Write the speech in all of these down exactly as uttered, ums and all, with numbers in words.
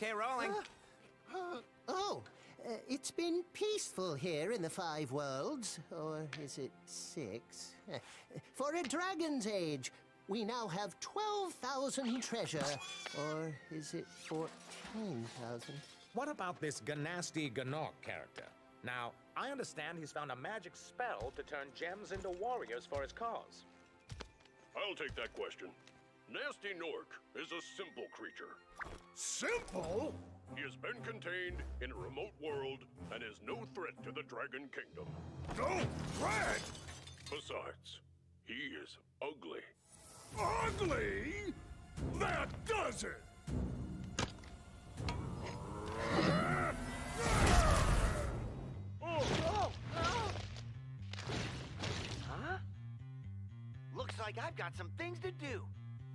Okay, rolling. Uh, uh, oh, uh, it's been peaceful here in the Five Worlds. Or is it six? For a dragon's age, we now have twelve thousand treasure. Or is it fourteen thousand? What about this Ganasty Ganok character? Now, I understand he's found a magic spell to turn gems into warriors for his cause. I'll take that question. Nasty Nork is a simple creature. Simple? He has been contained in a remote world and is no threat to the Dragon Kingdom. No threat? Besides, he is ugly. Ugly? That does it! Huh? Looks like I've got some things to do.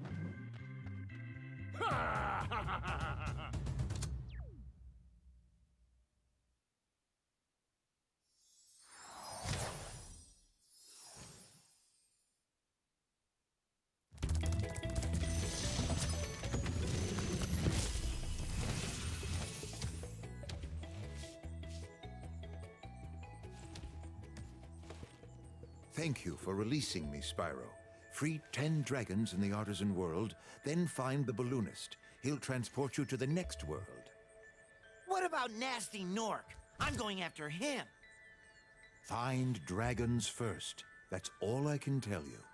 Thank you for releasing me, Spyro. Free ten dragons in the artisan world, then find the balloonist. He'll transport you to the next world. What about Nasty Nork? I'm going after him. Find dragons first. That's all I can tell you.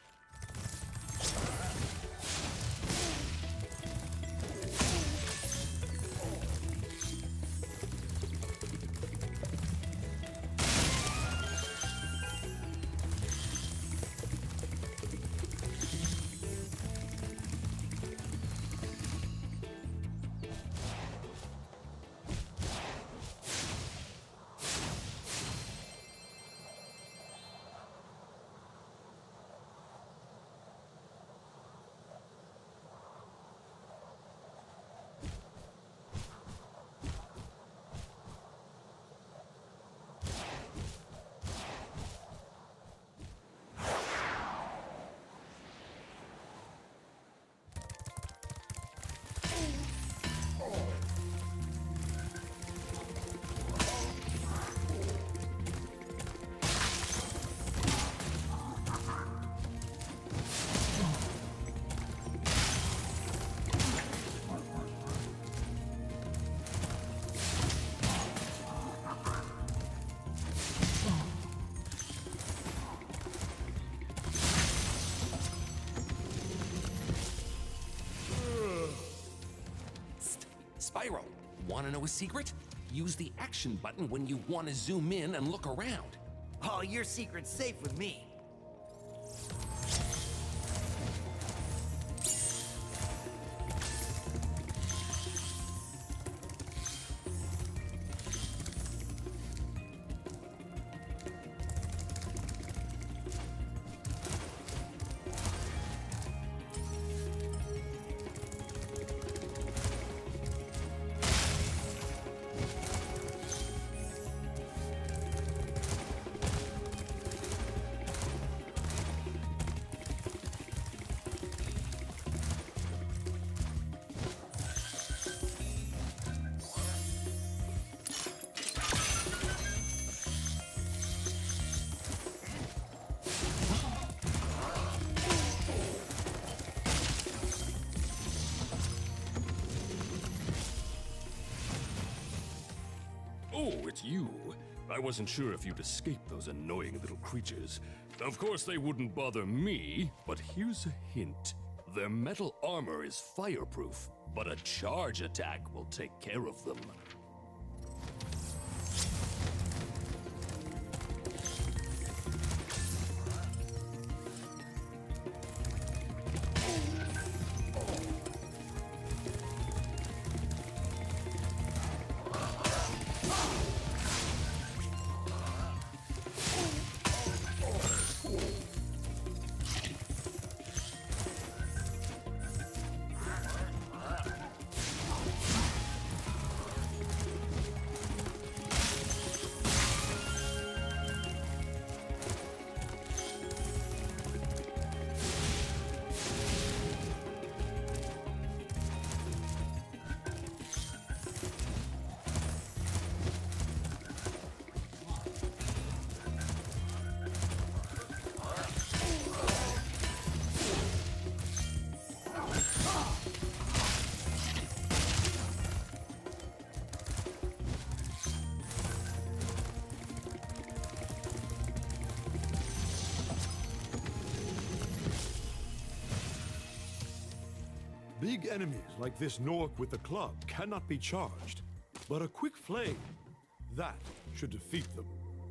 Spyro, wanna know a secret? Use the action button when you want to zoom in and look around. Oh, your secret's safe with me. Oh, it's you. I wasn't sure if you'd escape those annoying little creatures. Of course they wouldn't bother me, but here's a hint. Their metal armor is fireproof, but a charge attack will take care of them. Big enemies like this Nork with the club cannot be charged, but a quick flame, that should defeat them.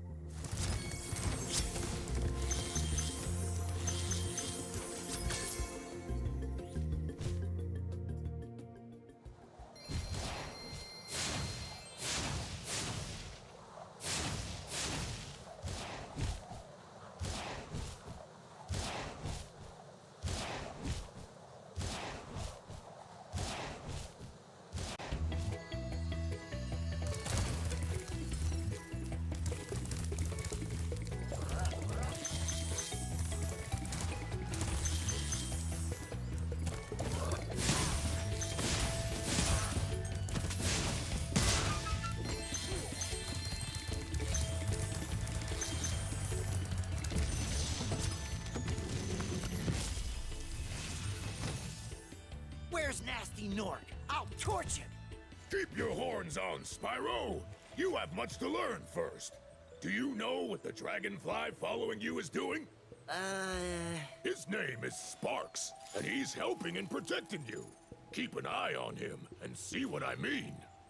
Where's Nasty Nork? I'll torch him! Keep your horns on, Spyro! You have much to learn first. Do you know what the dragonfly following you is doing? Uh... His name is Sparks, and he's helping and protecting you. Keep an eye on him and see what I mean.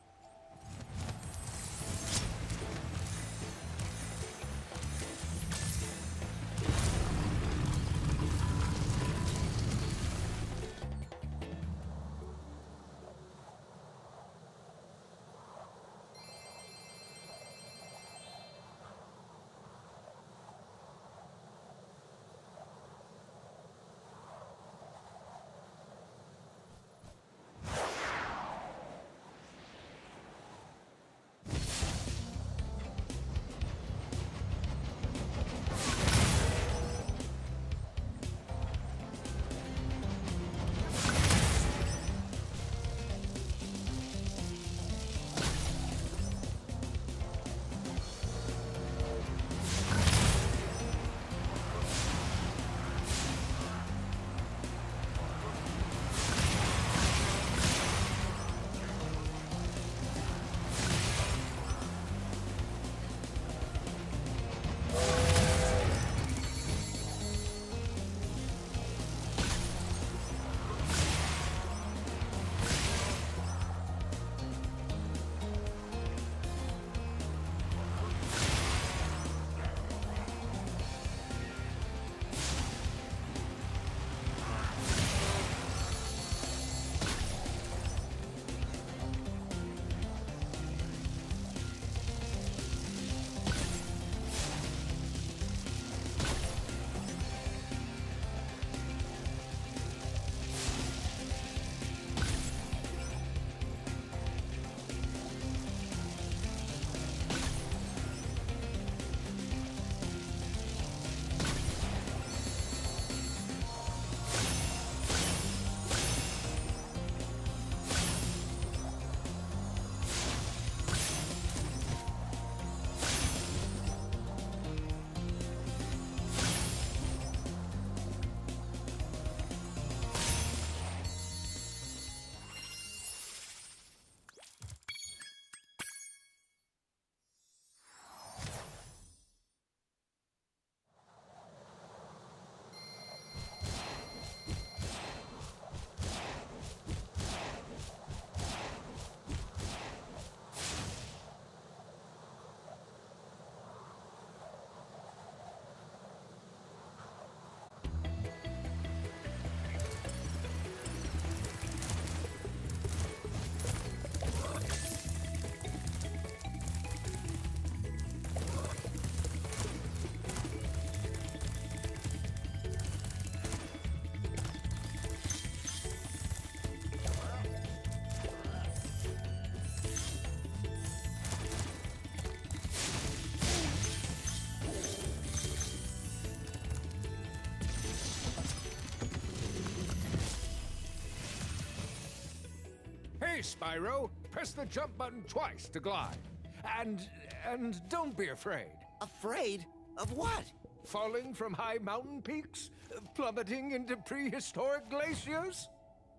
Hey, Spyro, press the jump button twice to glide. And, and don't be afraid. Afraid? Of what? Falling from high mountain peaks? Plummeting into prehistoric glaciers?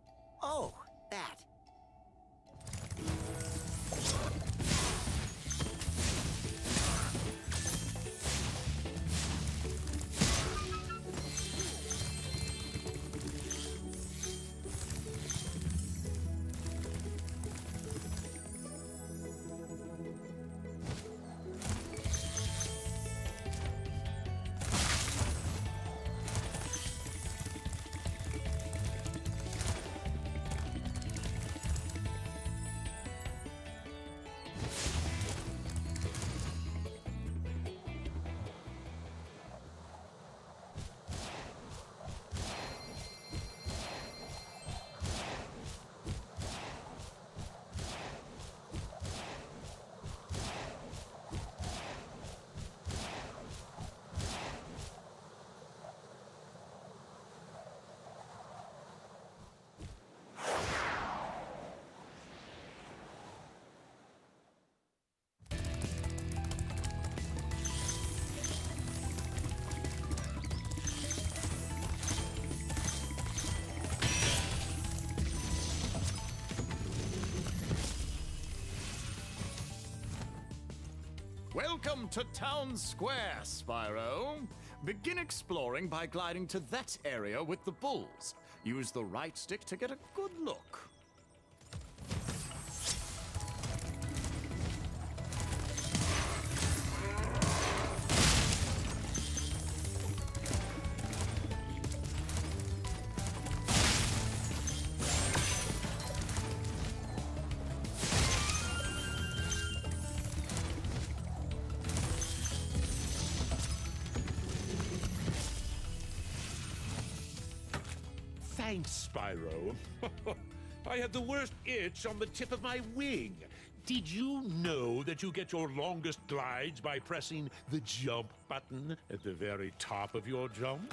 Oh, that. Welcome to Town Square, Spyro. Begin exploring by gliding to that area with the bulls. Use the right stick to get a good look. Thanks, Spyro. I had the worst itch on the tip of my wing. Did you know that you get your longest glides by pressing the jump button at the very top of your jump?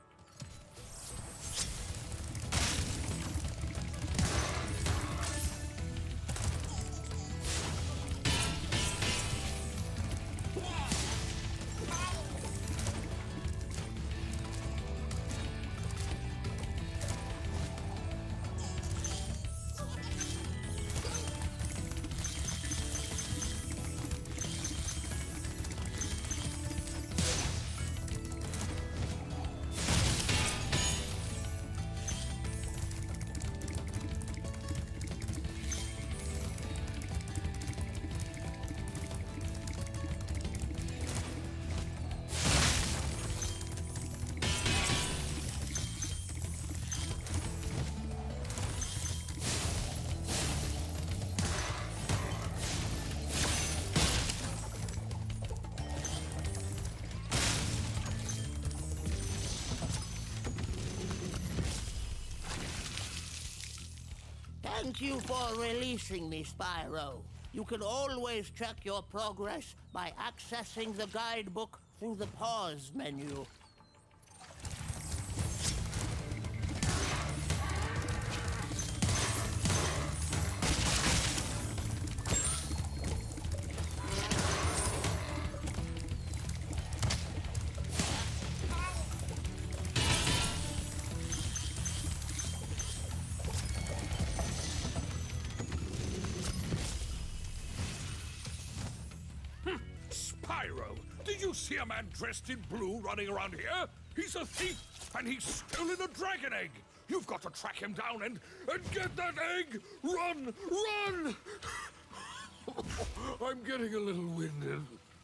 Thank you for releasing me, Spyro. You can always check your progress by accessing the guidebook through the pause menu. Spyro, did you see a man dressed in blue running around here? He's a thief, and he's stolen a dragon egg. You've got to track him down and, and get that egg! Run! Run! I'm getting a little winded.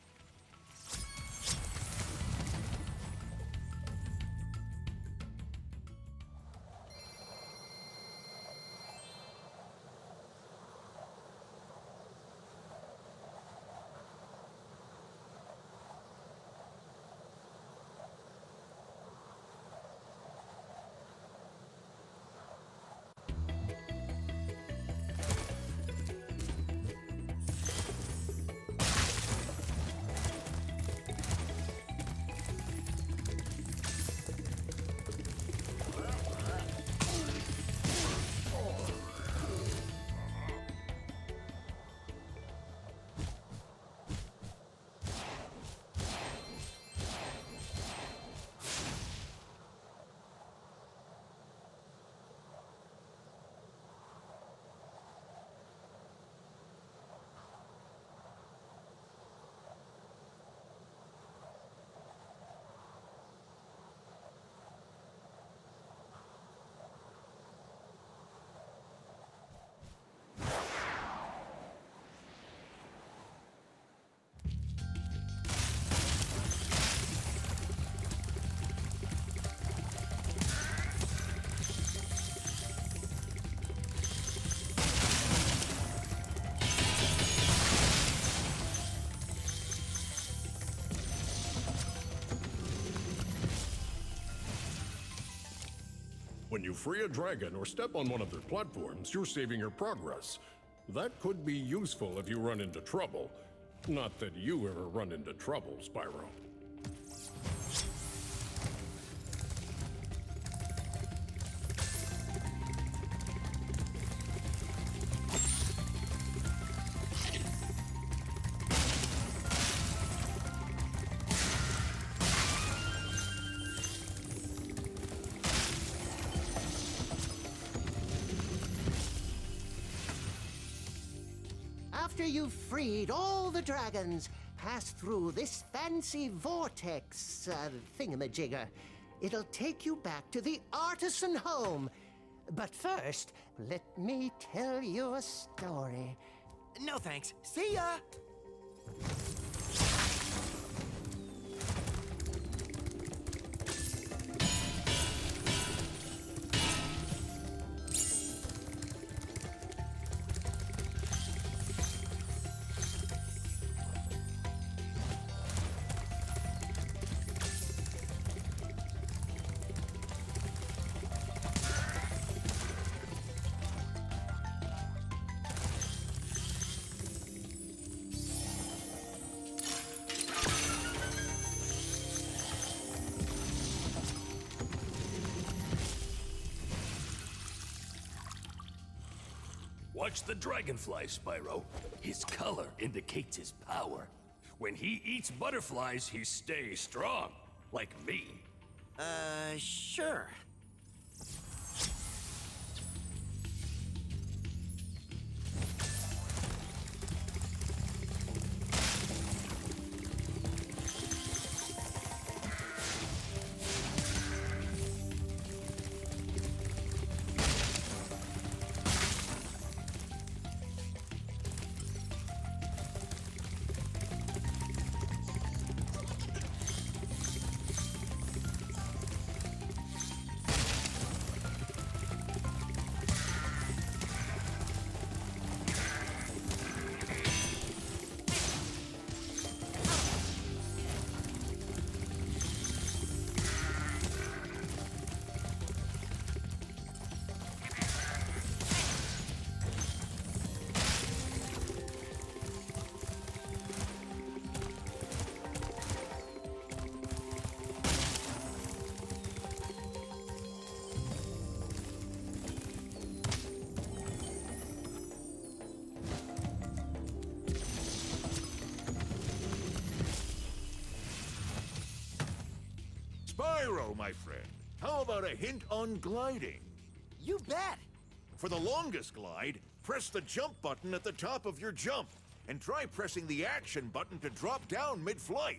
When you free a dragon or step on one of their platforms, you're saving your progress. That could be useful if you run into trouble. Not that you ever run into trouble, Spyro. After you've freed all the dragons, pass through this fancy vortex uh, thingamajigger. It'll take you back to the artisan home. But first, let me tell you a story. No thanks. See ya! Watch the dragonfly, Spyro. His color indicates his power. When he eats butterflies, he stays strong. Like me. Uh, sure. Spyro, my friend, how about a hint on gliding? You bet! For the longest glide, press the jump button at the top of your jump, and try pressing the action button to drop down mid-flight.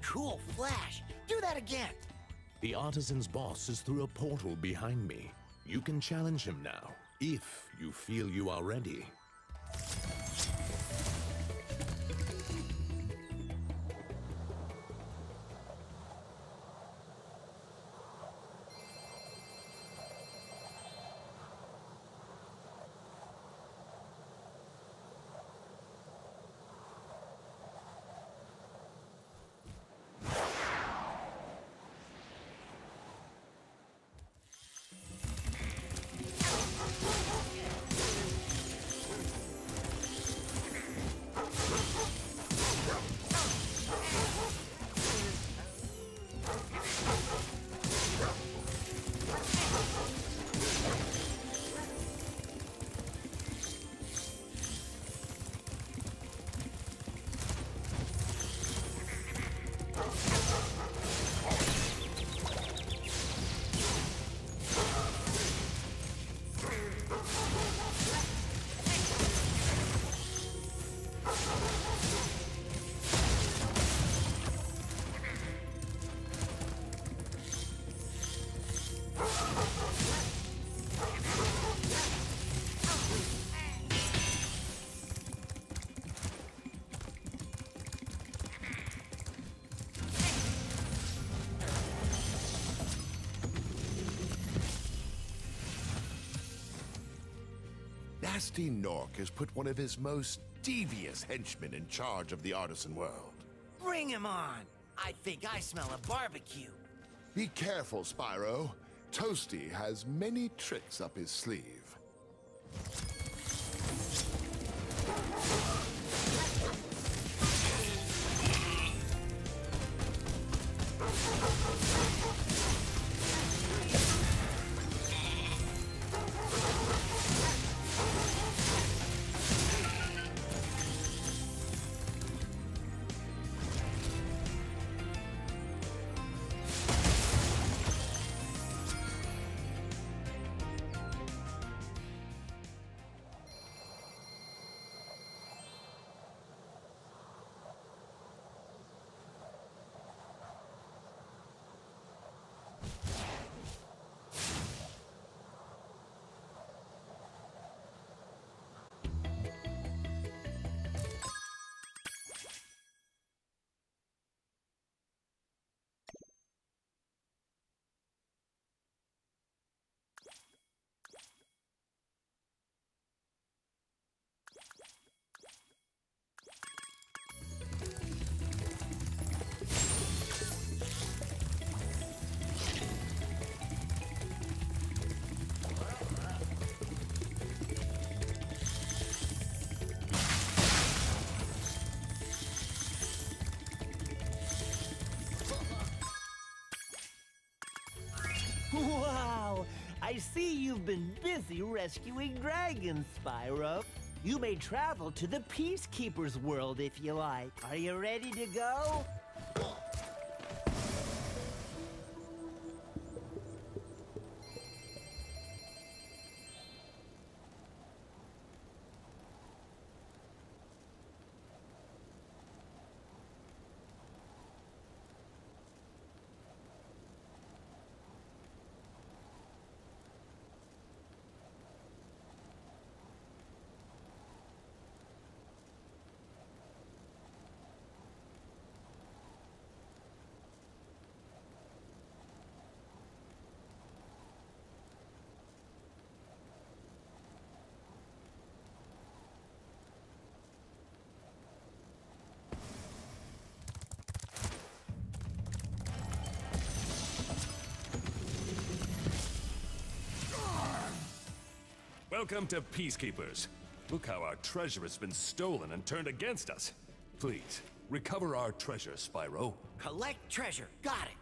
Cool flash. Do that again. The artisan's boss is through a portal behind me. You can challenge him now, if you feel you are ready. Nasty Nork has put one of his most devious henchmen in charge of the artisan world. Bring him on. I think I smell a barbecue. Be careful, Spyro. Toasty has many tricks up his sleeve. Wow! I see you've been busy rescuing dragons, Spyro. You may travel to the Peacekeeper's world if you like. Are you ready to go? Welcome to Peacekeepers. Look how our treasure has been stolen and turned against us. Please, recover our treasure, Spyro. Collect treasure. Got it.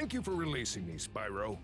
Thank you for releasing me, Spyro.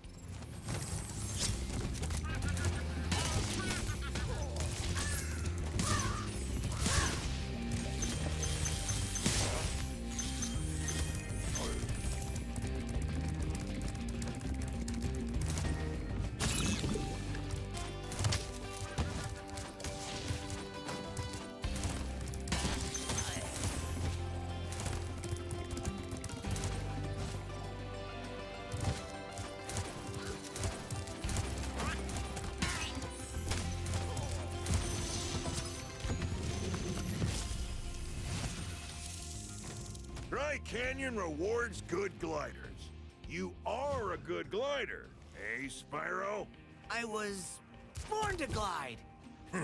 Dry Canyon rewards good gliders. You are a good glider, eh, Spyro? I was born to glide. Hmm.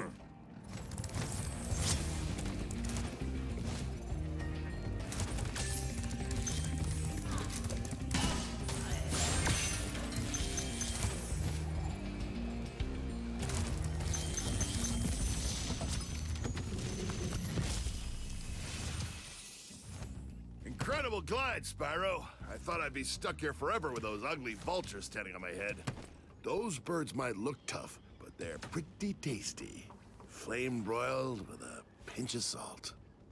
Incredible glide, Spyro. I thought I'd be stuck here forever with those ugly vultures standing on my head. Those birds might look tough, but they're pretty tasty. Flame broiled with a pinch of salt.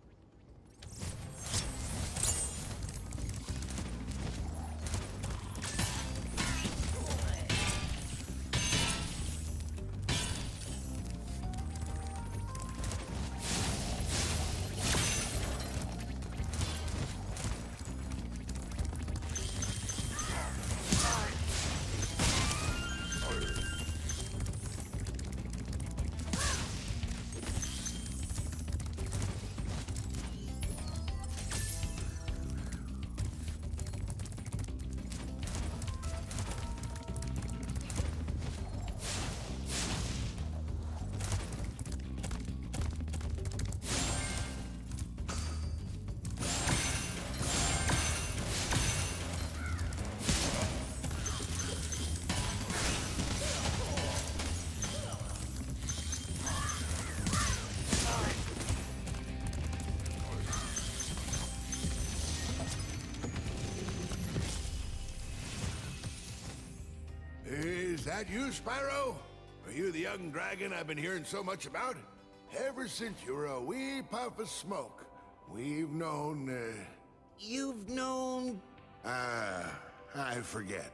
Is that you, Spyro? Are you the young dragon I've been hearing so much about? Ever since you were a wee puff of smoke, we've known, uh... You've known... Ah, uh, I forget.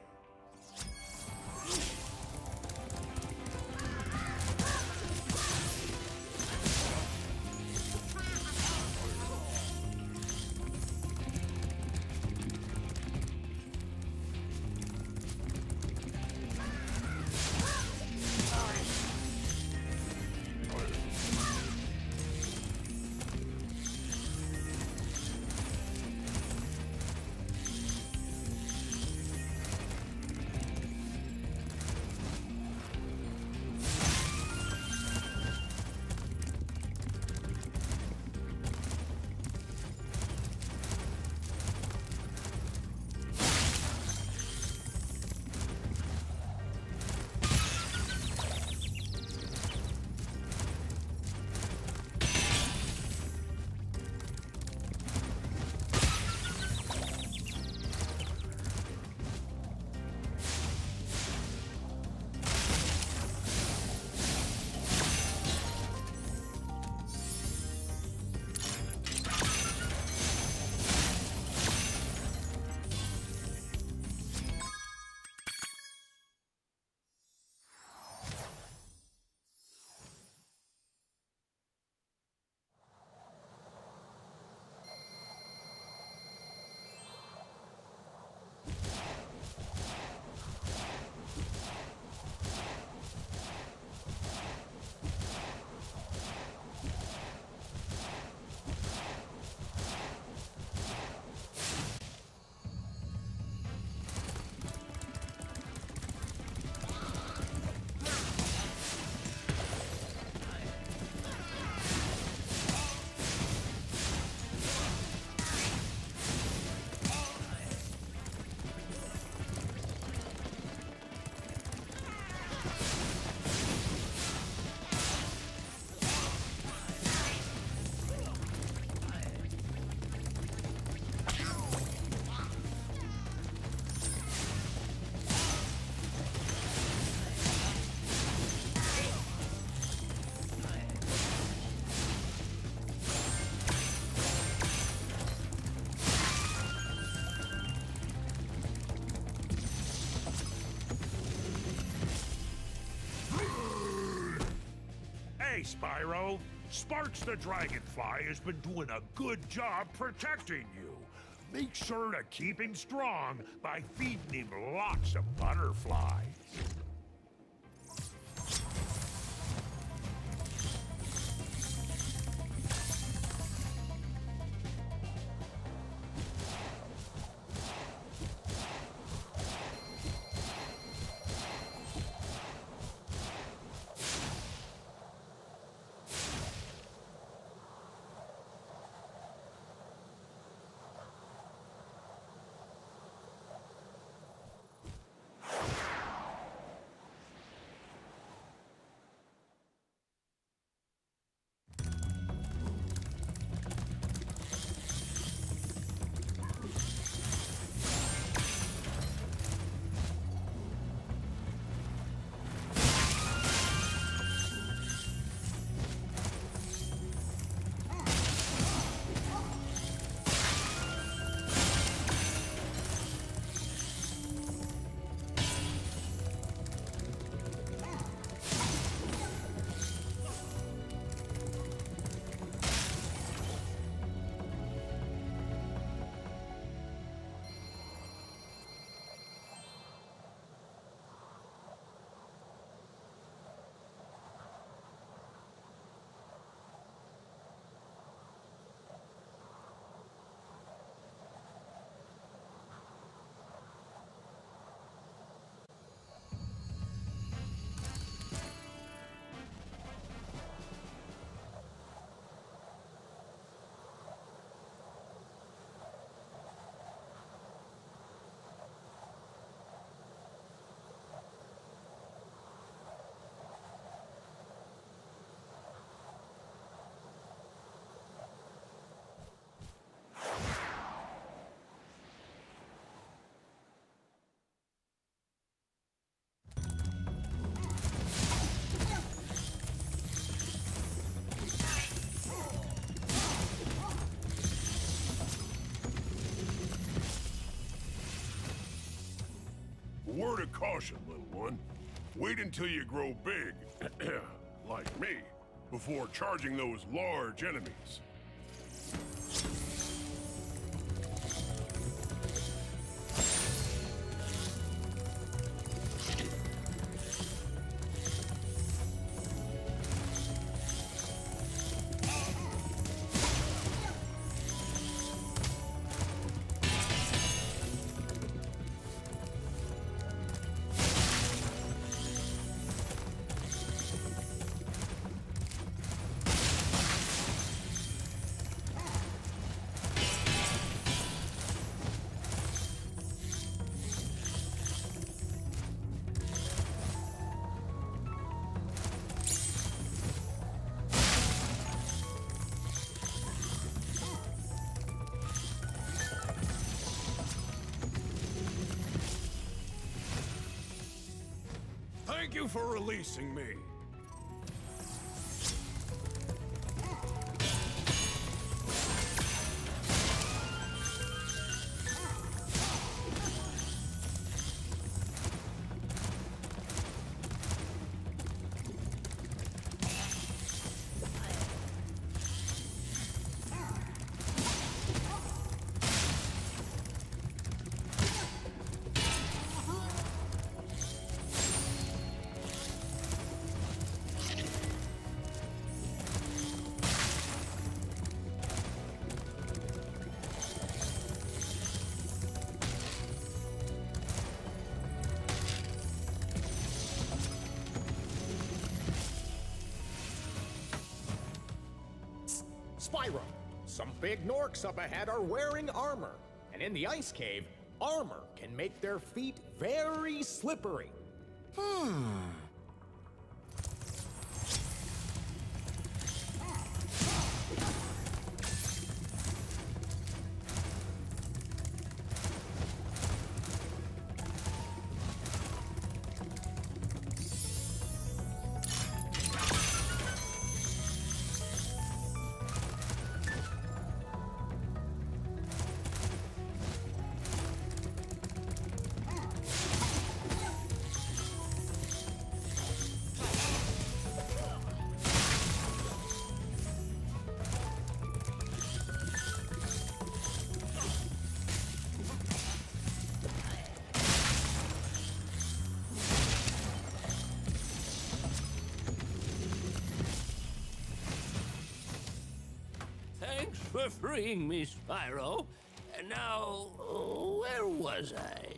okay, Spyro. Sparks the Dragonfly has been doing a good job protecting you. Make sure to keep him strong by feeding him lots of butterflies. Word of caution, little one. Wait until you grow big, like me, before charging those large enemies. Thank you for releasing me. Spyro, some big Norks up ahead are wearing armor. And in the ice cave, armor can make their feet very slippery. Hmm. for freeing me, Spyro. And now, where was I?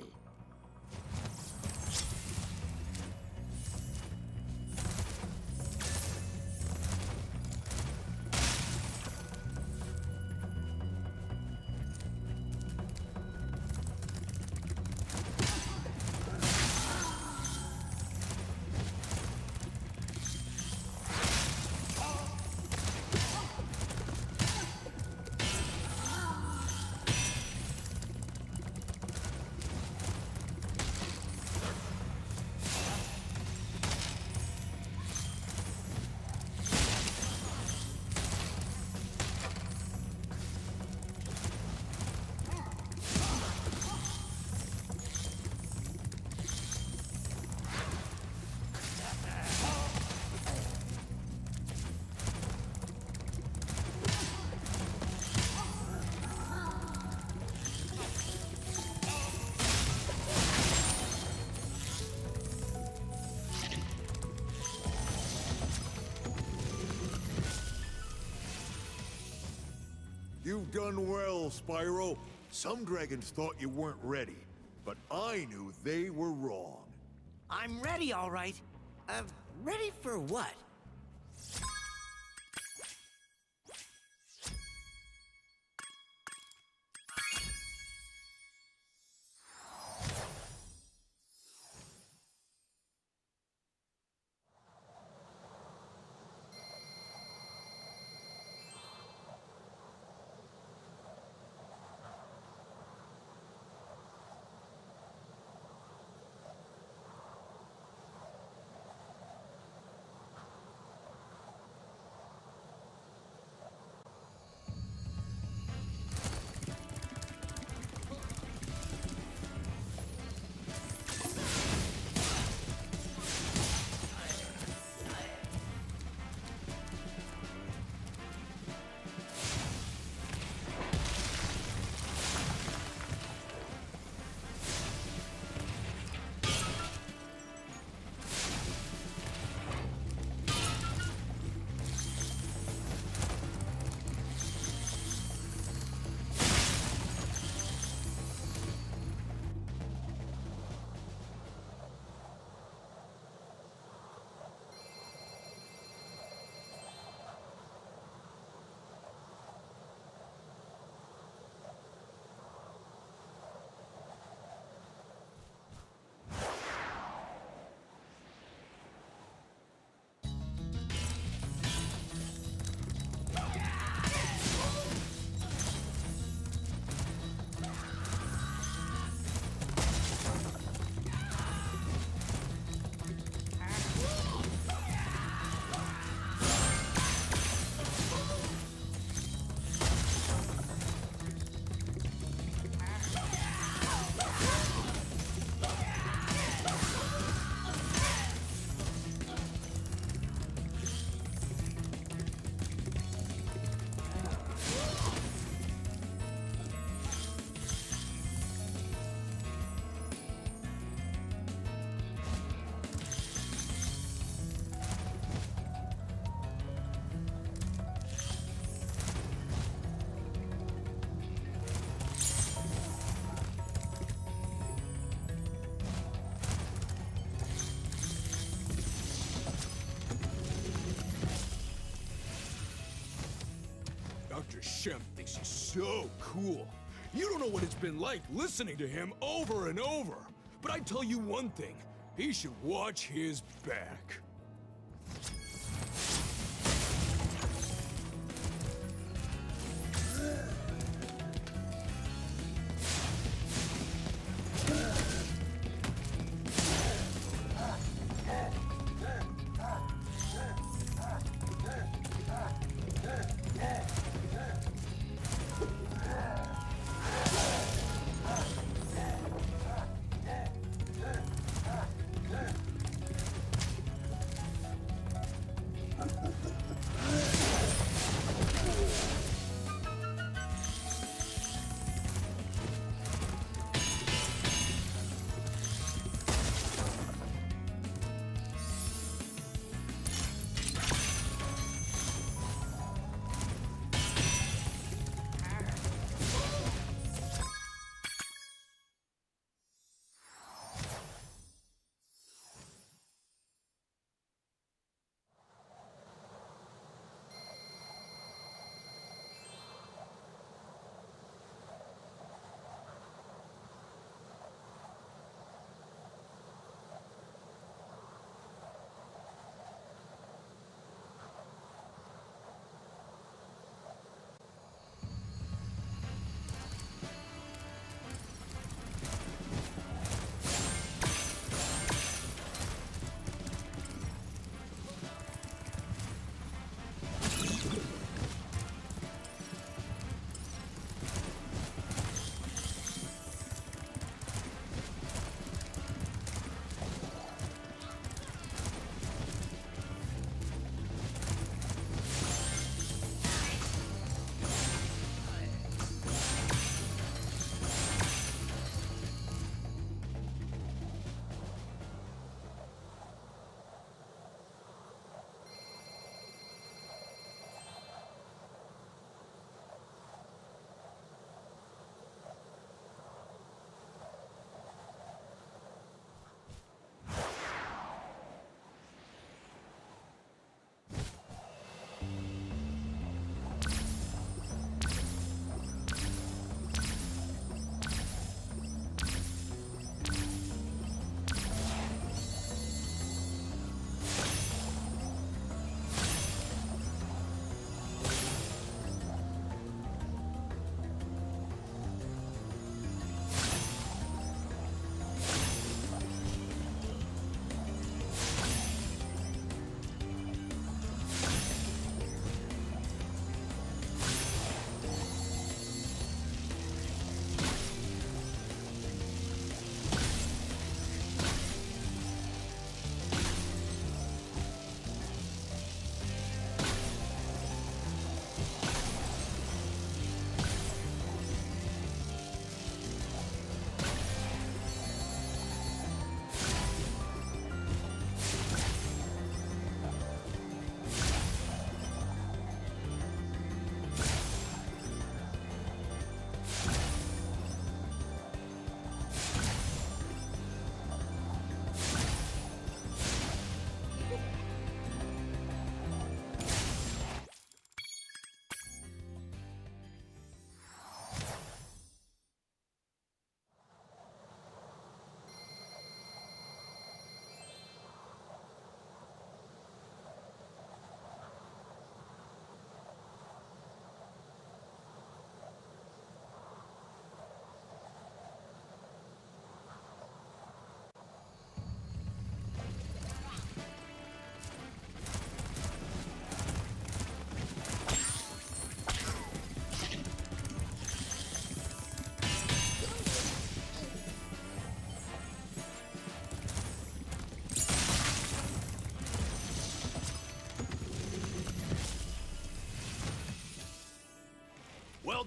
You've done well, Spyro. Some dragons thought you weren't ready, but I knew they were wrong. I'm ready, all right. Uh, ready for what? Doctor Shem thinks he's so cool. You don't know what it's been like listening to him over and over. But I tell you one thing, he should watch his back.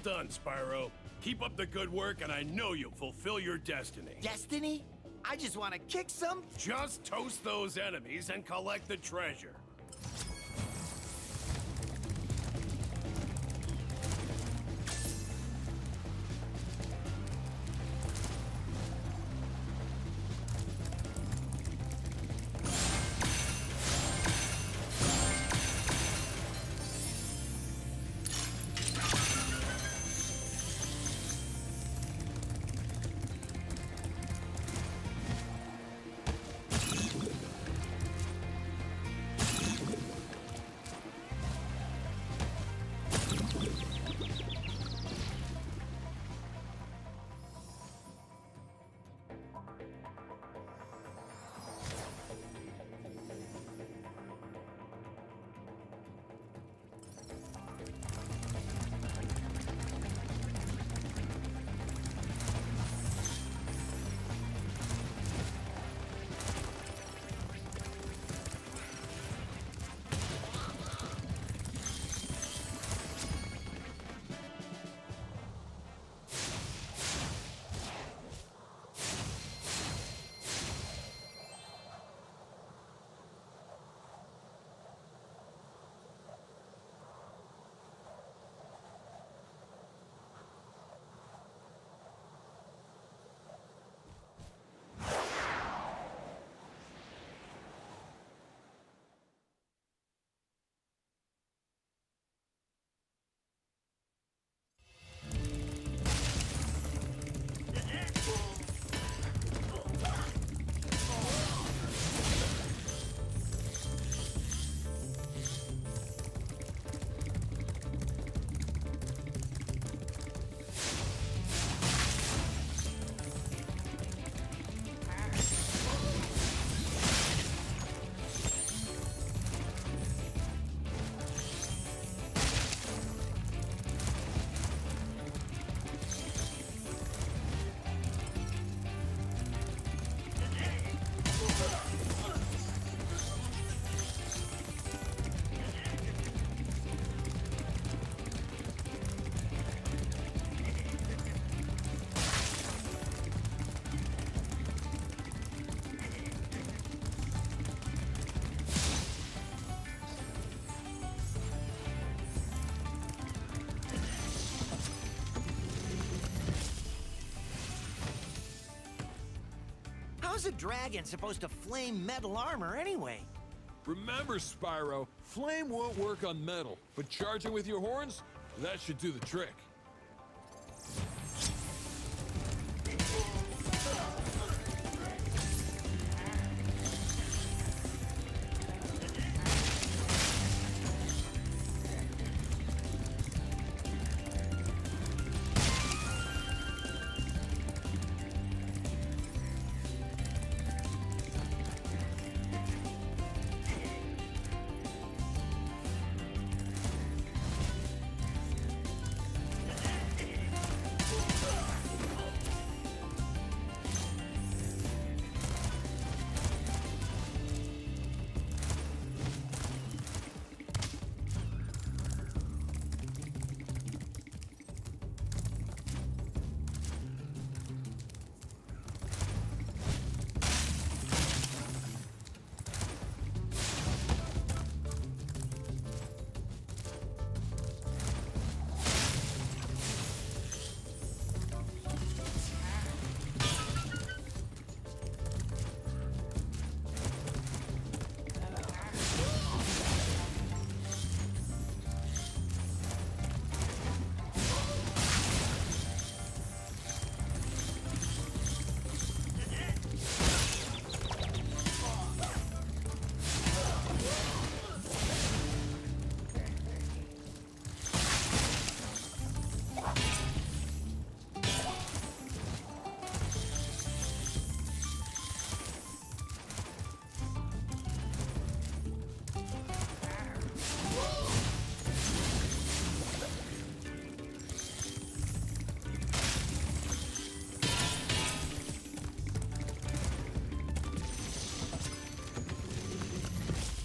done, Spyro. Keep up the good work, and I know you'll fulfill your destiny. Destiny? I just want to kick some... Just toast those enemies and collect the treasure. How's a dragon supposed to flame metal armor anyway? Remember, Spyro, flame won't work on metal, but charging with your horns, that should do the trick.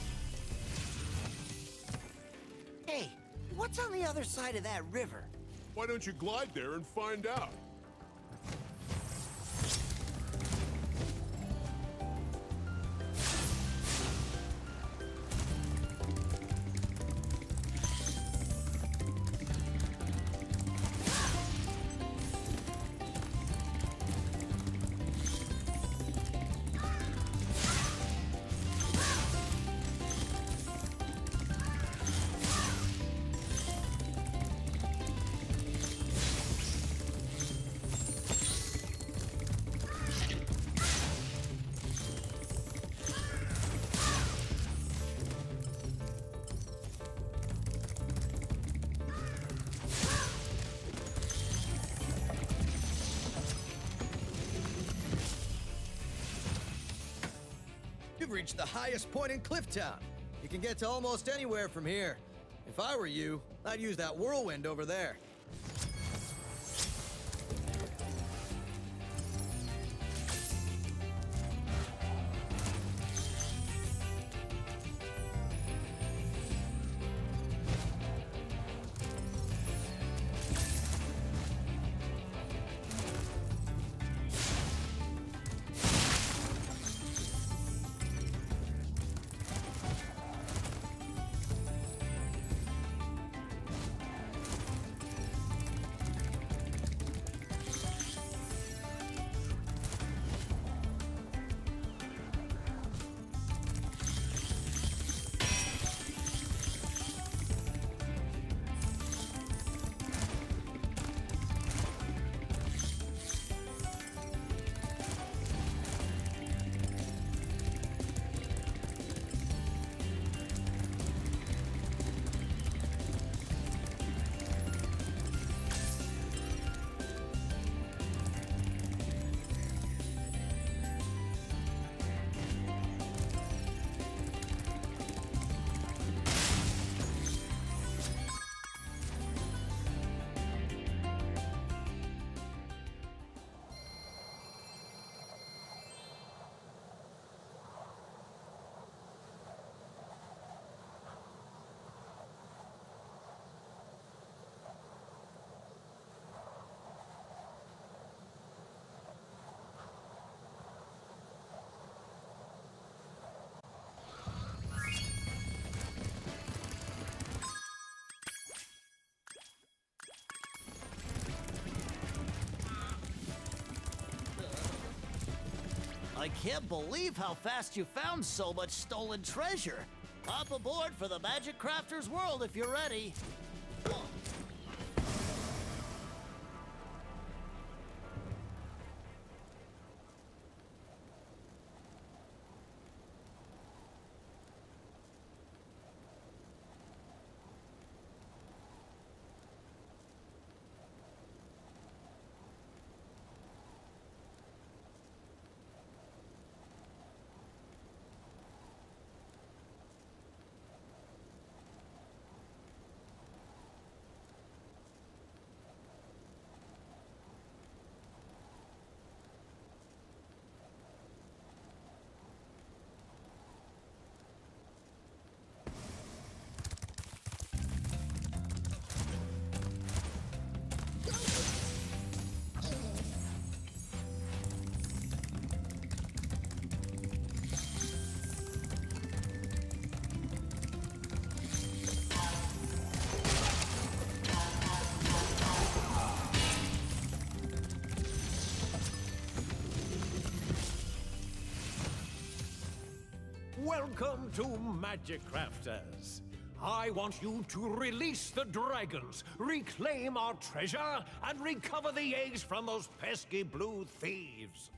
What's on the other side of that river? Why don't you glide there and find out? You've reached the highest point in Clifftown. You can get to almost anywhere from here. If I were you, I'd use that whirlwind over there. I can't believe how fast you found so much stolen treasure. Hop aboard for the Magic Crafter's world if you're ready. Welcome to Magic Crafters. I want you to release the dragons, reclaim our treasure, and recover the eggs from those pesky blue thieves.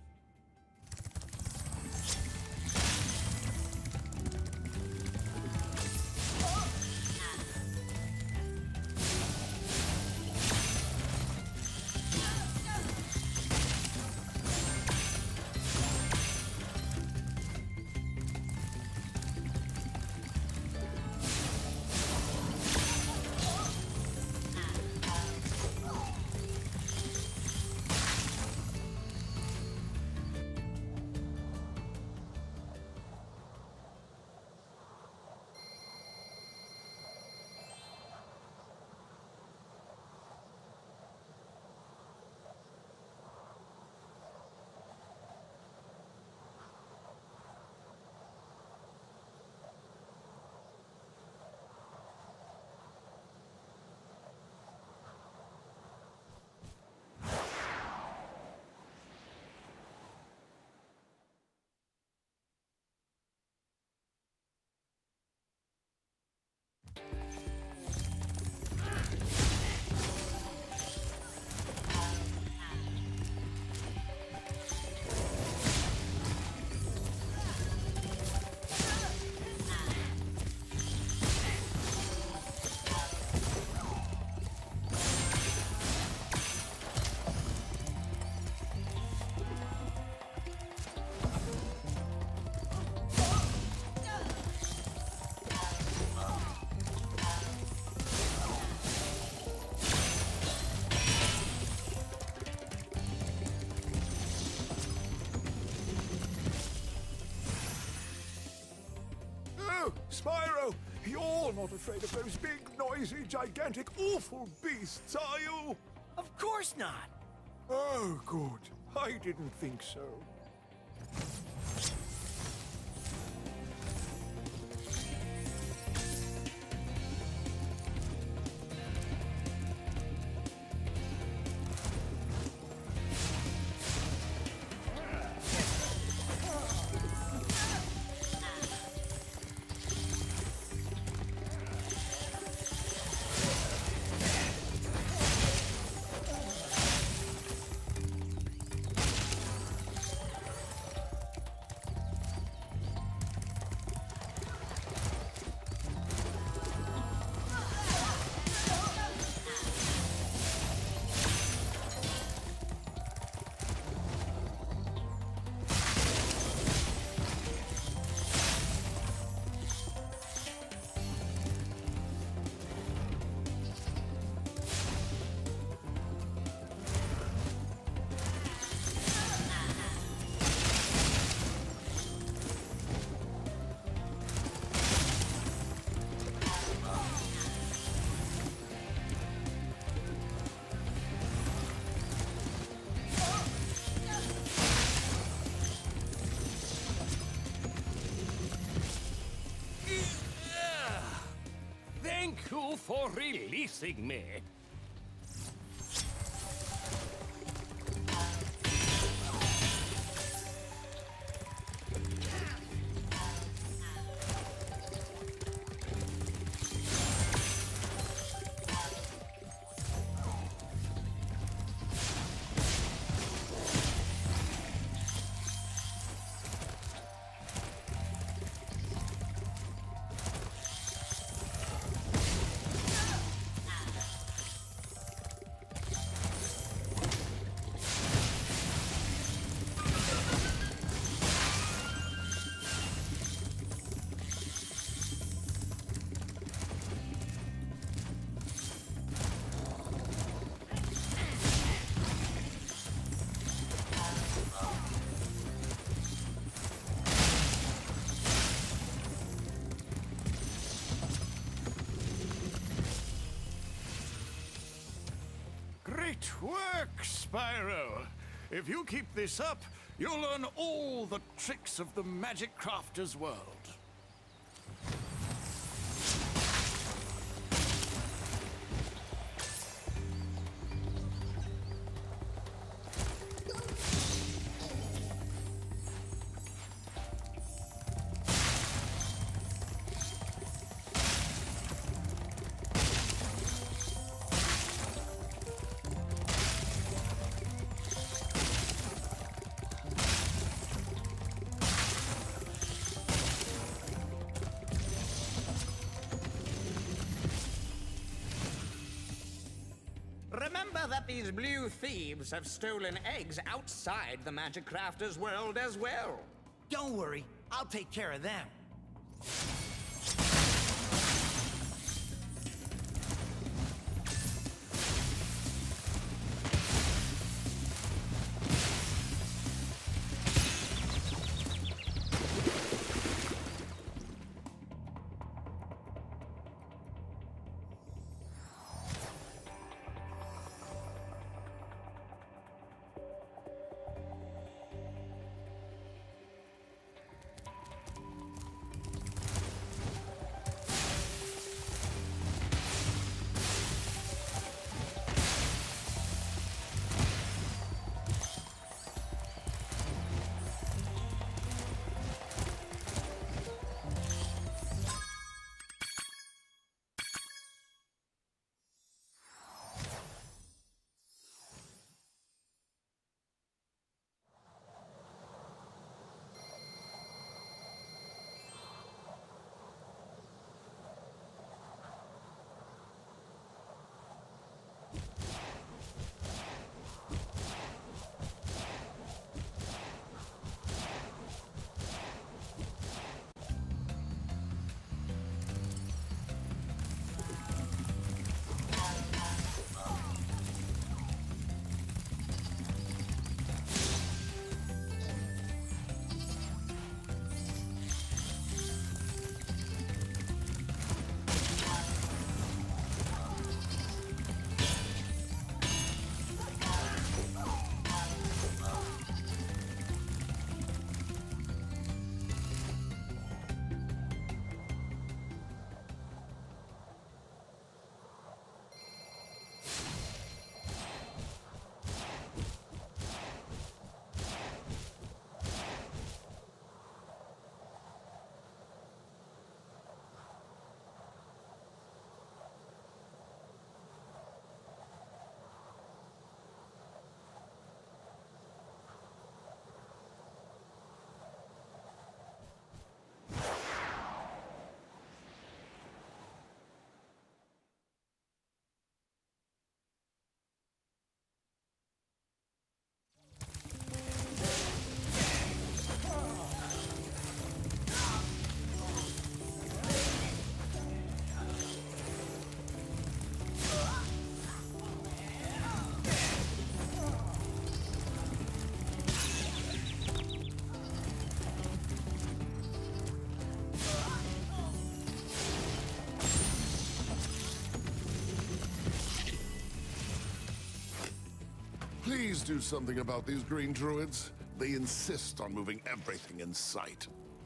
Spyro, you're not afraid of those big, noisy, gigantic, awful beasts, are you? Of course not. Oh, good. I didn't think so. Thank you for releasing me. Great work, Spyro! If you keep this up, you'll learn all the tricks of the Magic Crafter's world. Remember that these blue thieves have stolen eggs outside the Magic Crafter's world as well. Don't worry, I'll take care of them. please do something about these green druids? They insist on moving everything in sight.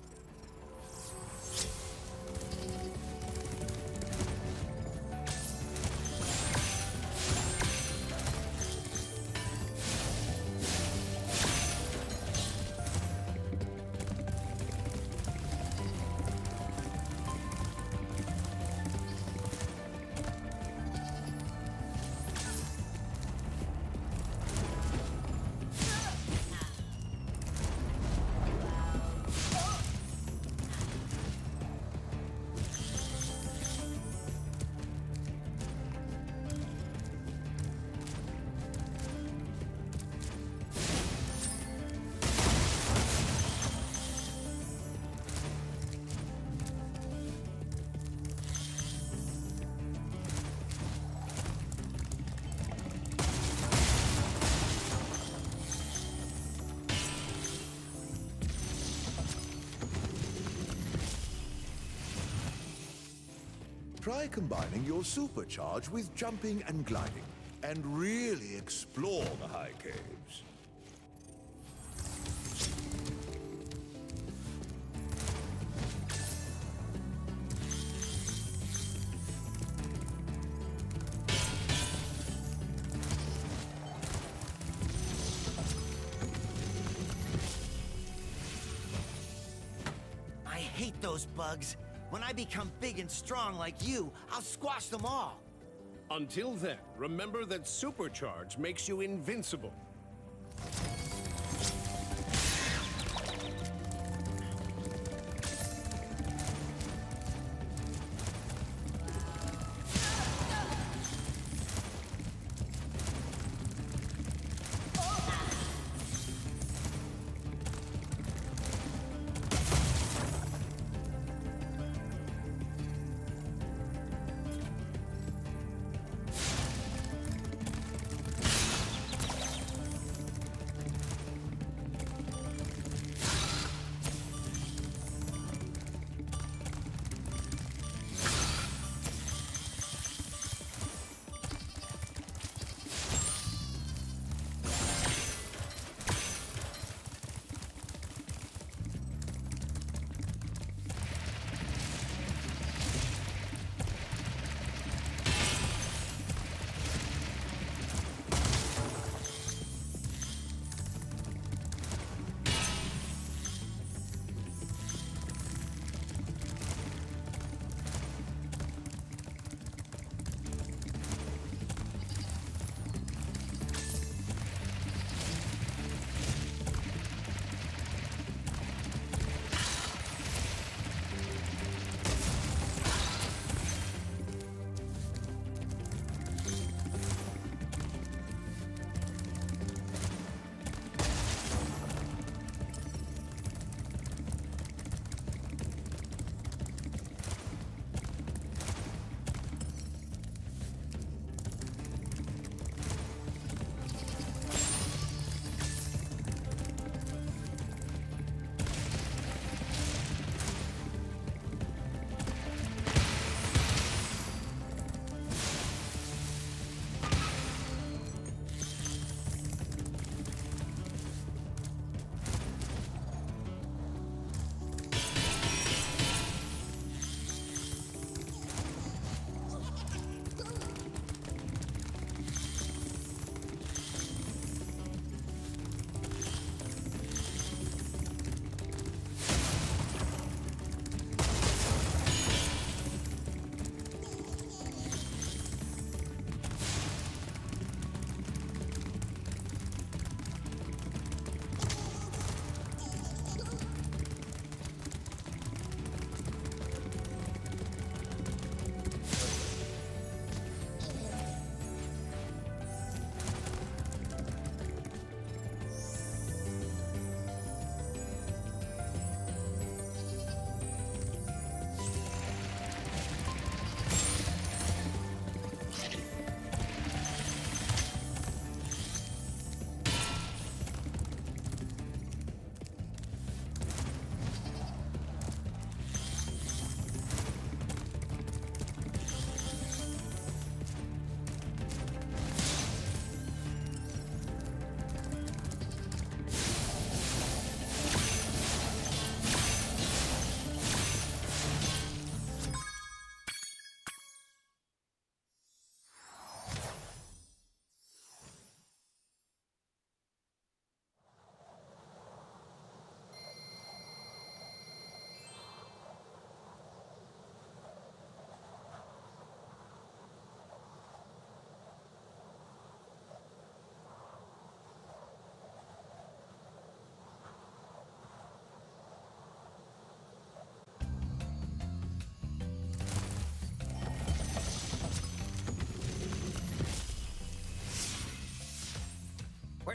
Try combining your supercharge with jumping and gliding, and really explore the high caves. I hate those bugs. When I become big and strong like you, I'll squash them all. Until then, remember that supercharge makes you invincible.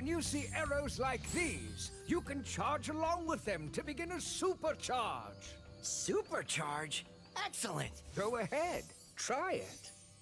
When you see arrows like these, you can charge along with them to begin a supercharge. Supercharge? Excellent! Go ahead, try it.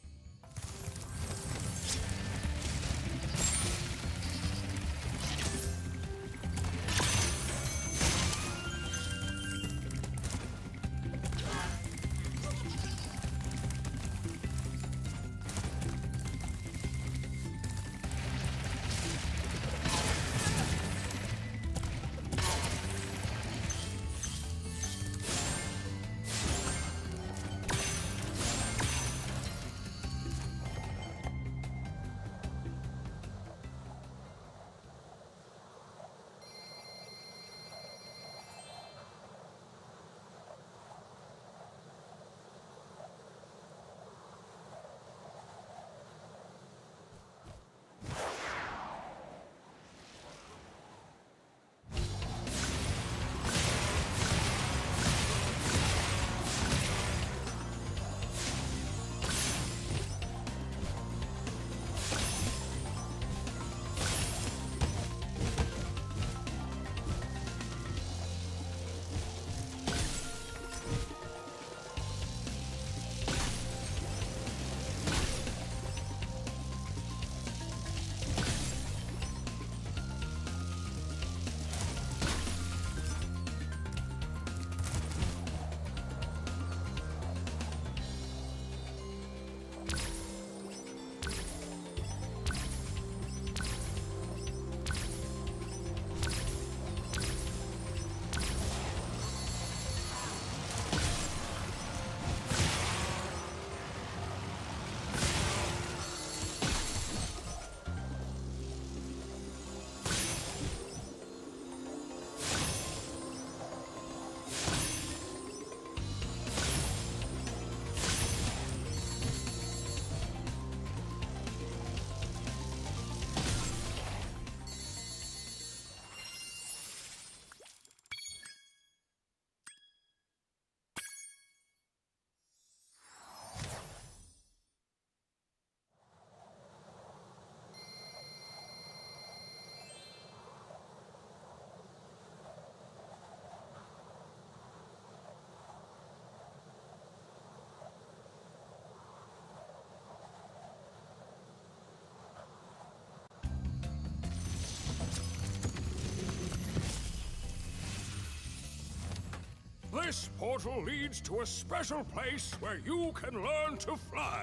This portal leads to a special place where you can learn to fly.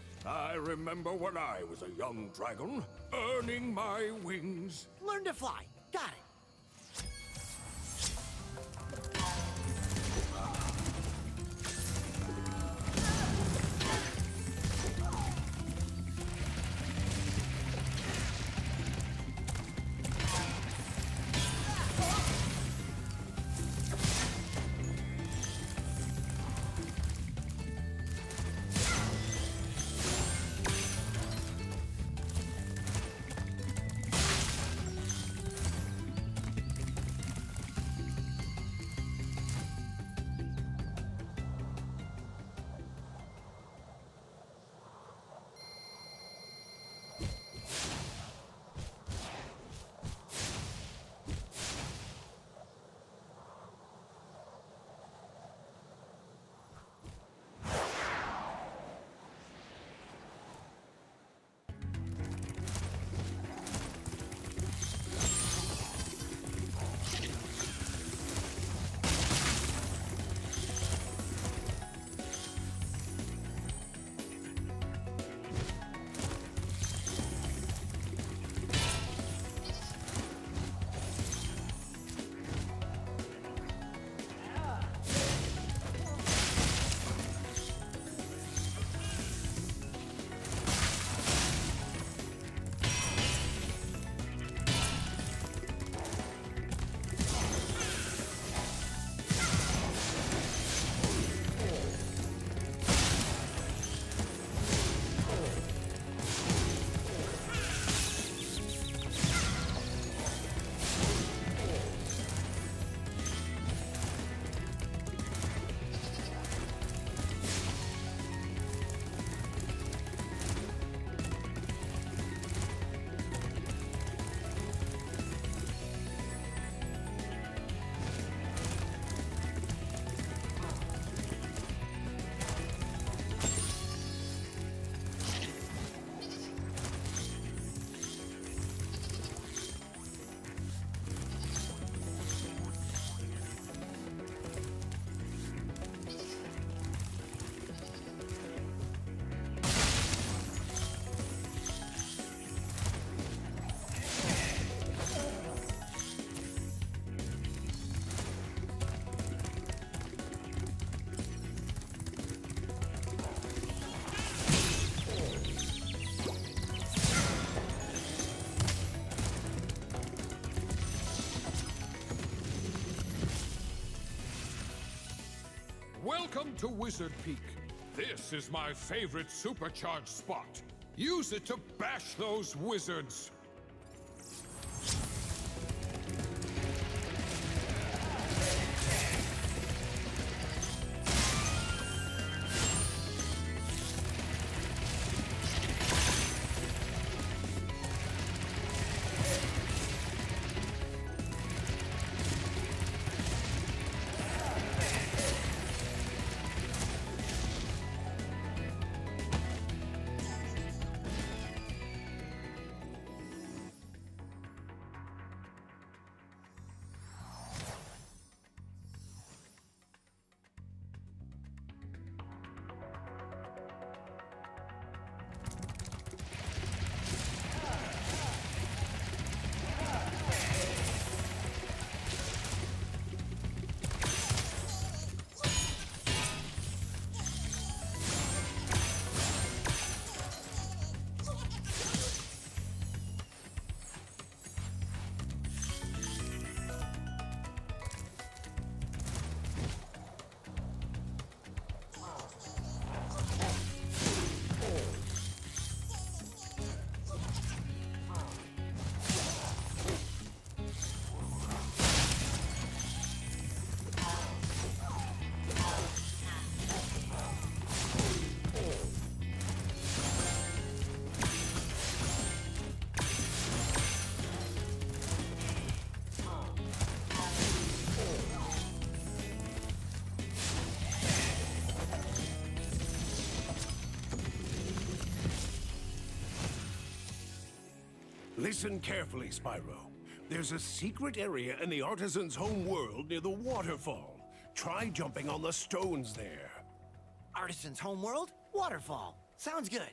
I remember when I was a young dragon, earning my wings. Learn to fly. Got it. Welcome to Wizard Peak. This is my favorite supercharged spot. Use it to bash those wizards. Listen carefully, Spyro. There's a secret area in the Artisan's home world near the waterfall. Try jumping on the stones there. Artisan's home world? Waterfall. Sounds good.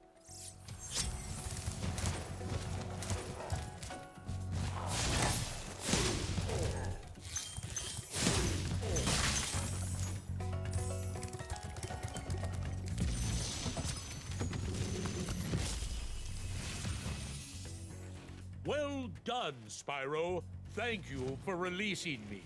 Well done, Spyro. Thank you for releasing me.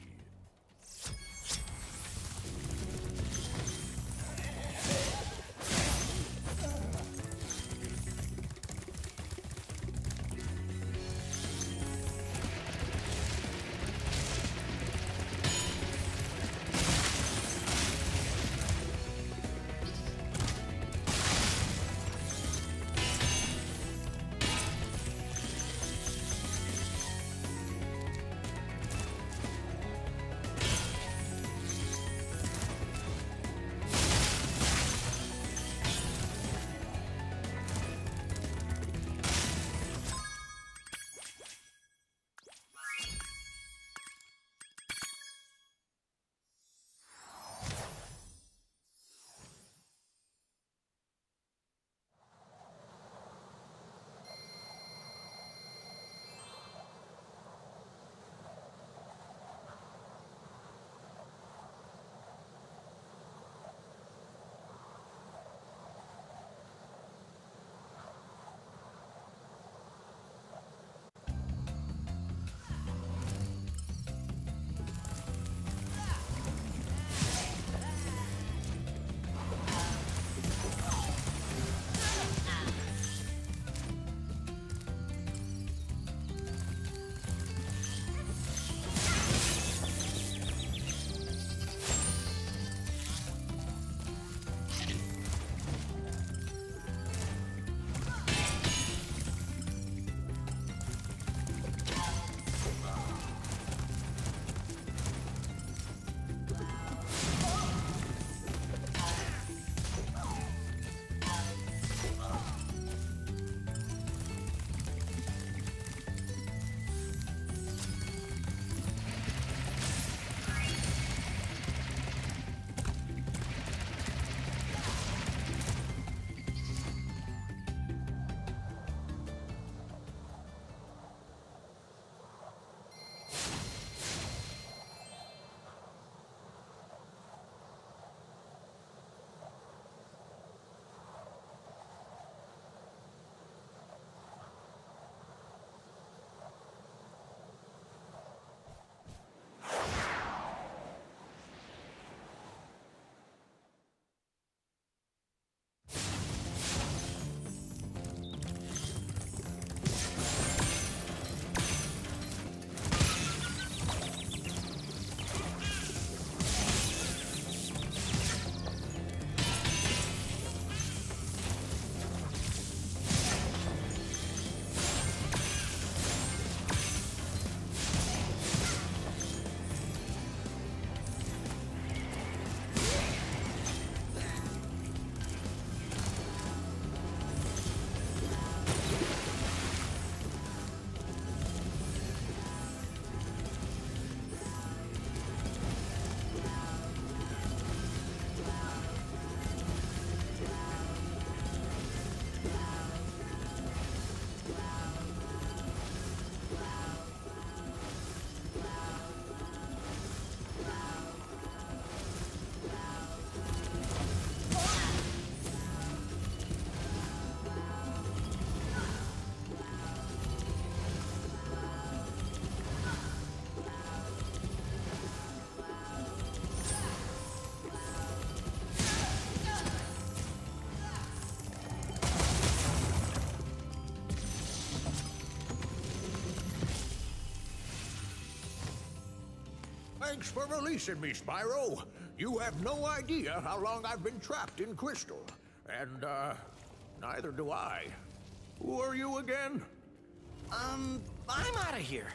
Thanks for releasing me, Spyro. You have no idea how long I've been trapped in Crystal. And, uh, neither do I. Who are you again? Um, I'm out of here.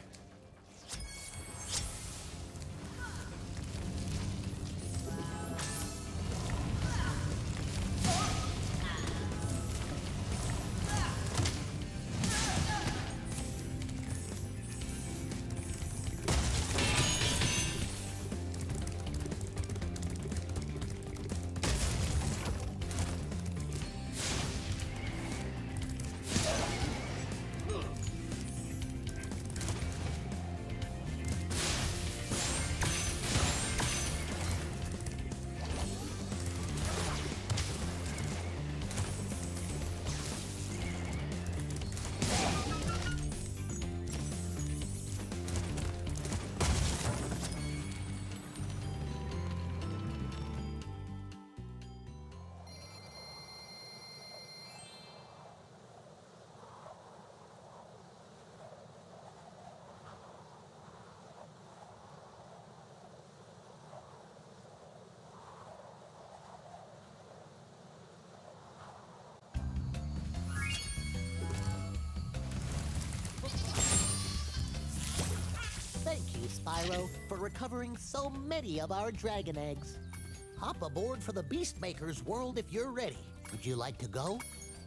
Thank you, Spyro, for recovering so many of our dragon eggs. Hop aboard for the Beastmaker's world if you're ready. Would you like to go?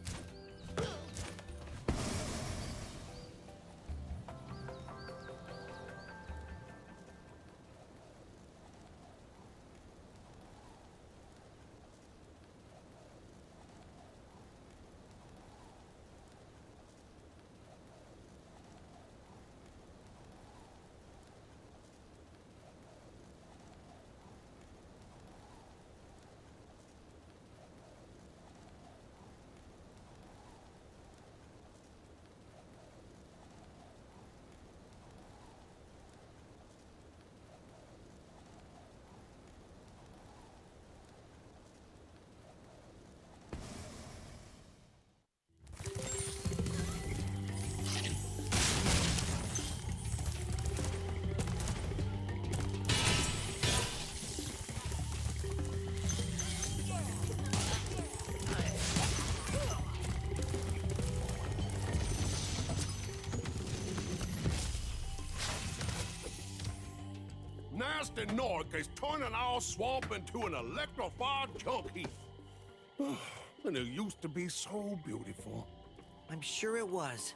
Nasty Nork is turning our swamp into an electrified jump heap. And it used to be so beautiful. I'm sure it was.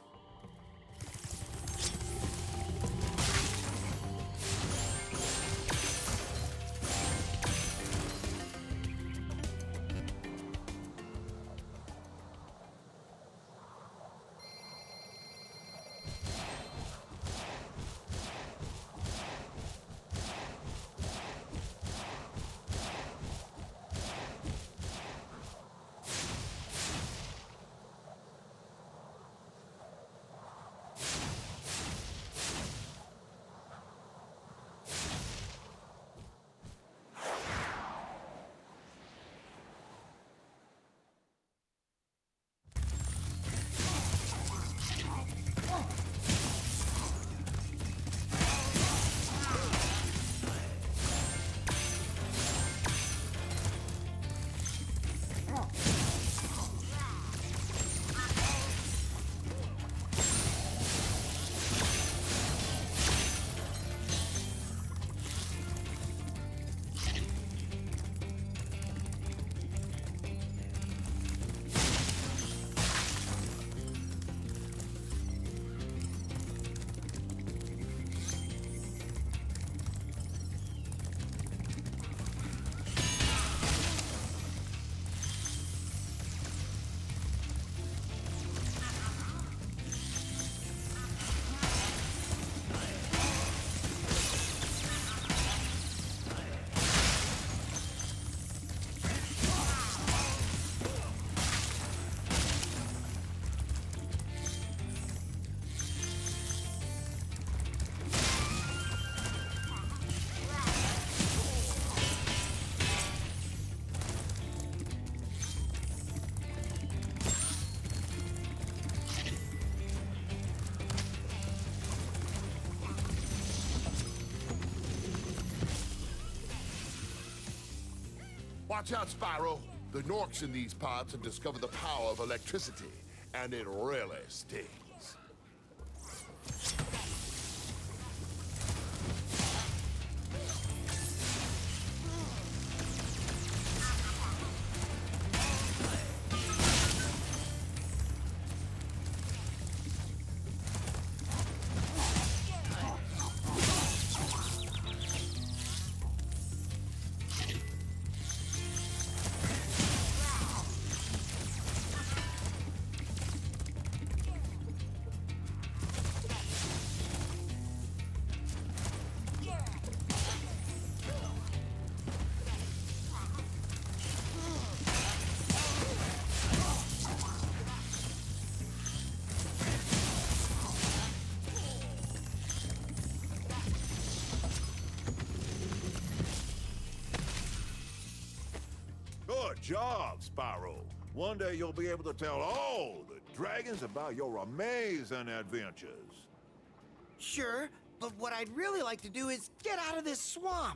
Watch out, Spyro. The Norks in these pods have discovered the power of electricity, and it really stings. Good job, Spyro. One day you'll be able to tell all the dragons about your amazing adventures. Sure, but what I'd really like to do is get out of this swamp.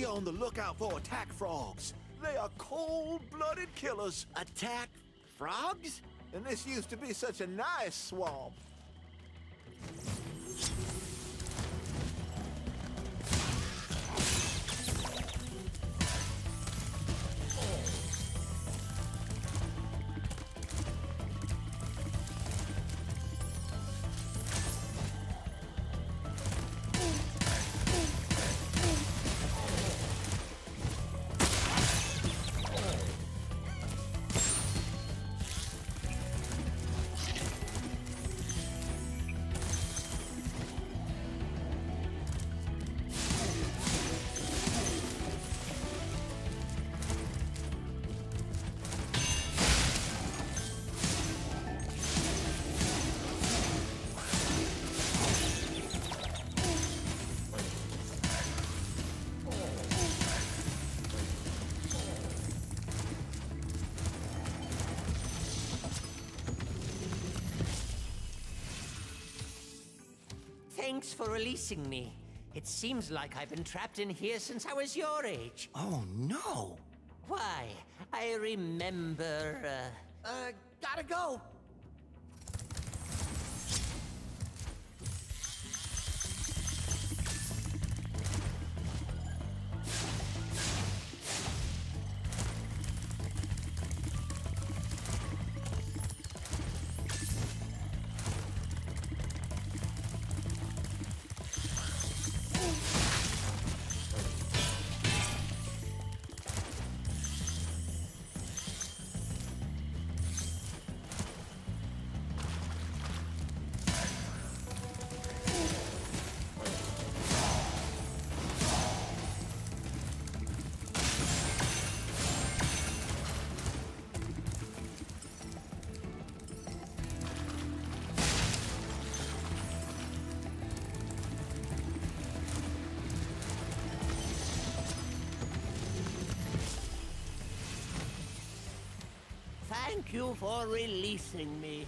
on the lookout for attack frogs. They are cold-blooded killers. Attack frogs? And this used to be such a nice swamp. Thanks for releasing me. It seems like I've been trapped in here since I was your age. Oh, no. Why, I remember, uh... Uh, gotta go. Thank you for releasing me.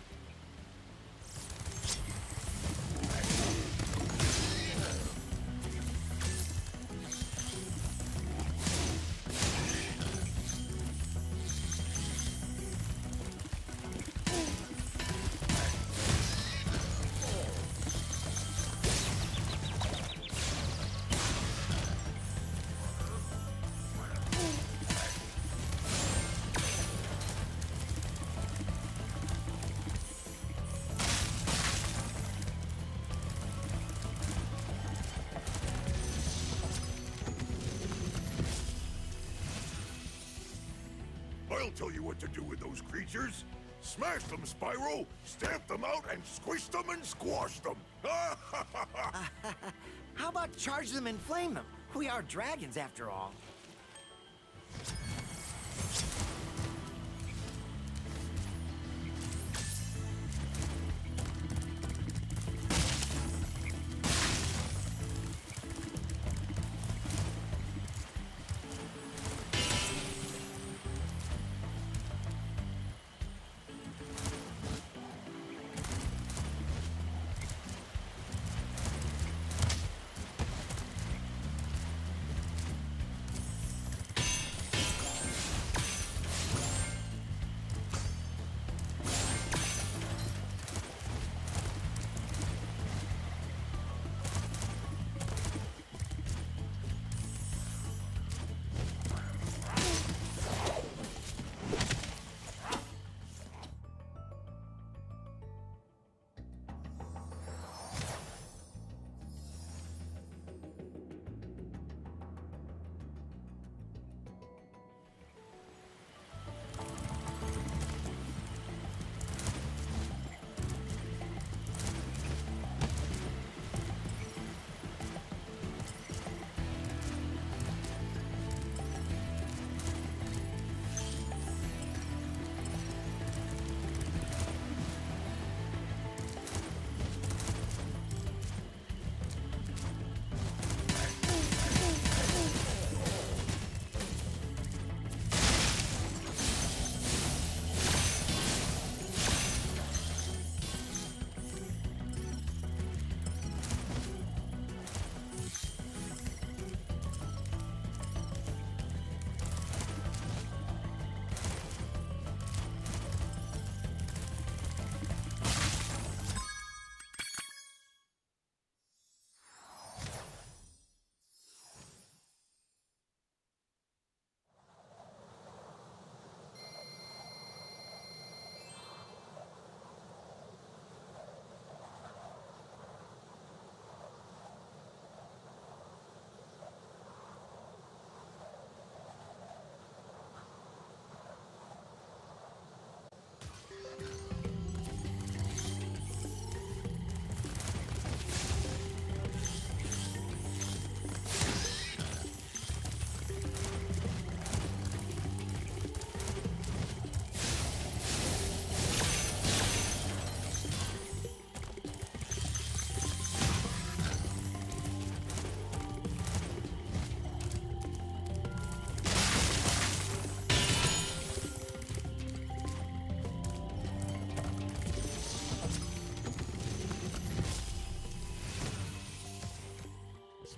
I'll tell you what to do with those creatures. Smash them, Spyro! Stamp them out and squish them and squash them! How about charge them and flame them? We are dragons, after all.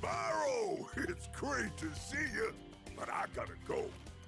Spyro! It's great to see you, but I gotta go.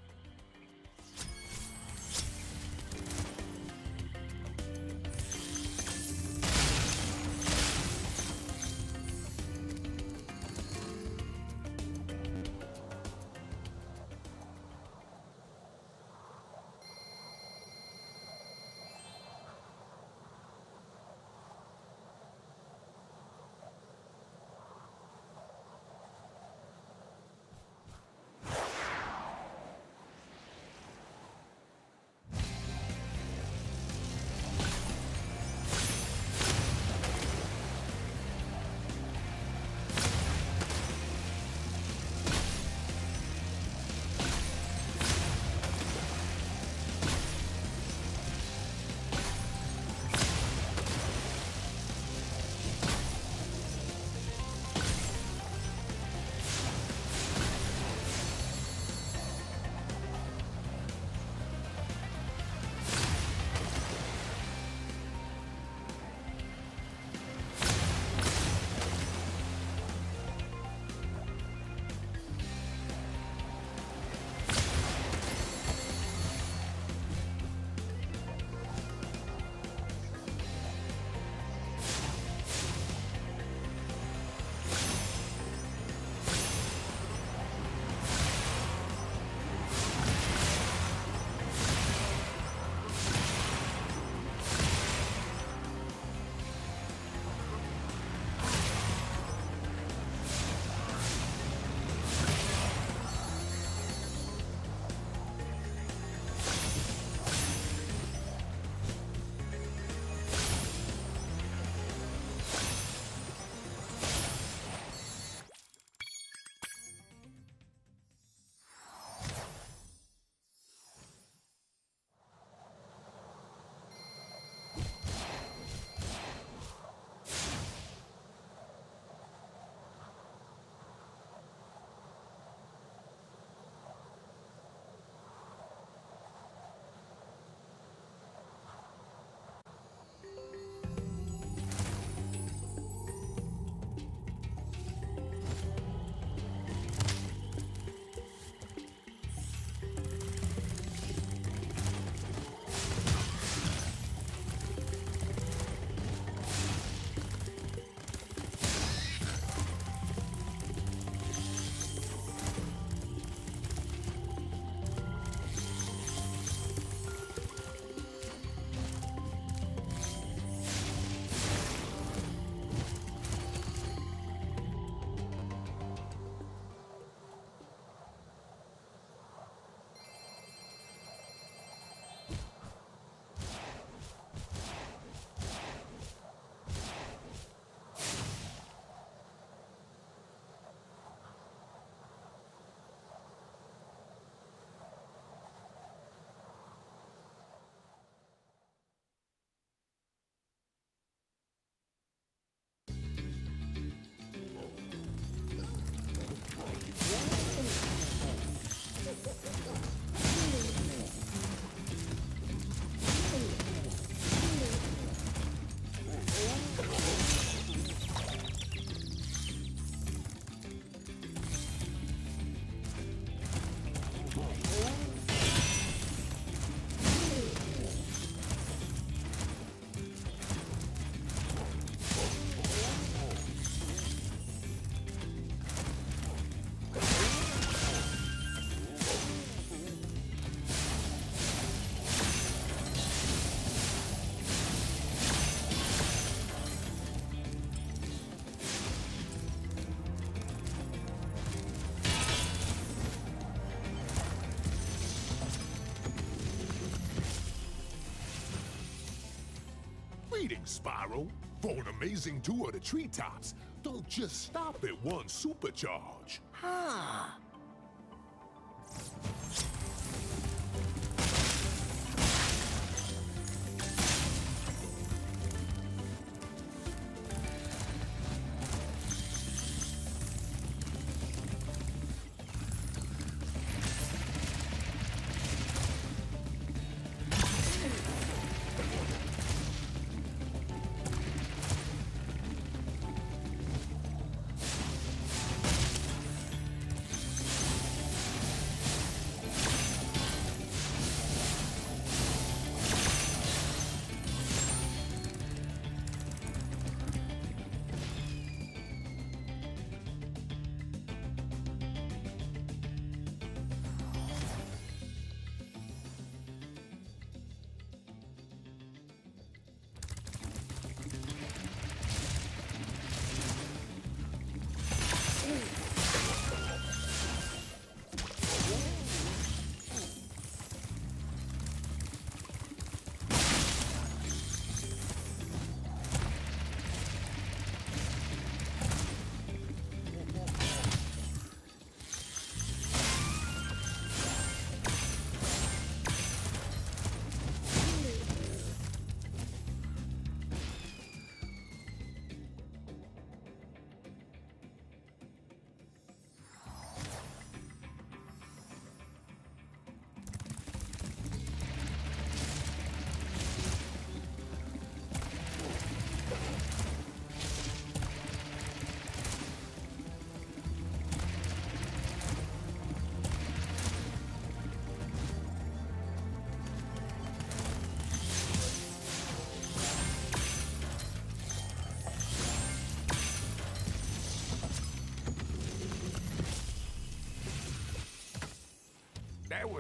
Greetings, Spyro. For an amazing tour of the treetops, don't just stop at one supercharge. Ah.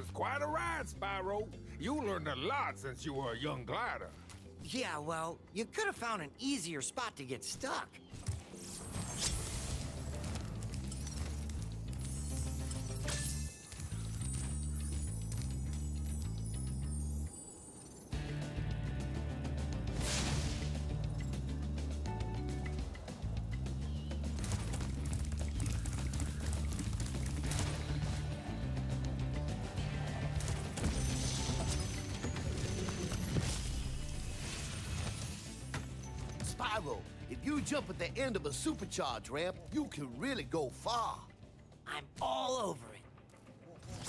was quite a ride, Spyro. You learned a lot since you were a young glider. Yeah, well, you could have found an easier spot to get stuck. Spyro, if you jump at the end of a supercharge ramp, you can really go far. I'm all over it.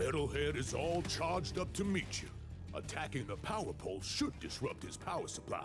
Metalhead is all charged up to meet you. Attacking the power pole should disrupt his power supply.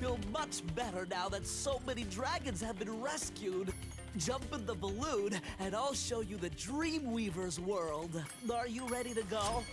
feel much better now that so many dragons have been rescued. Jump in the balloon, and I'll show you the Dreamweaver's world. Are you ready to go?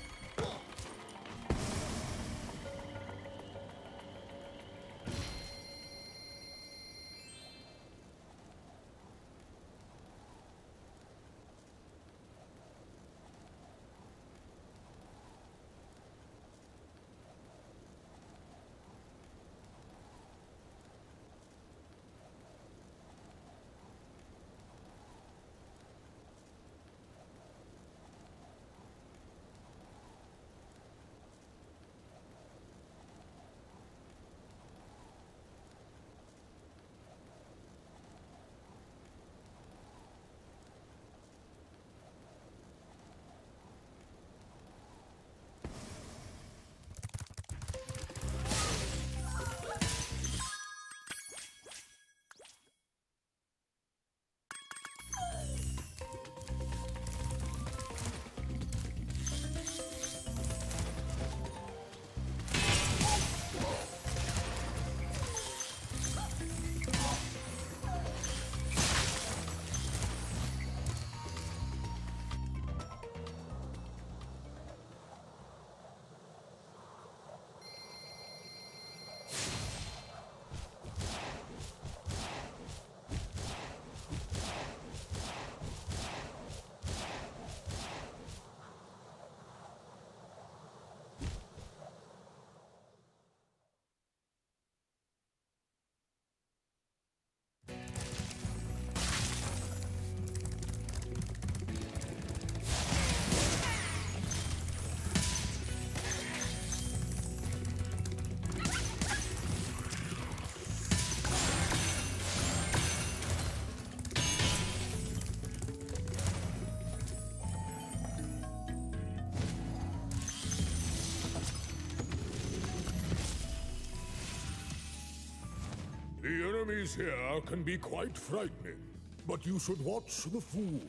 The enemies here can be quite frightening, but you should watch the fools.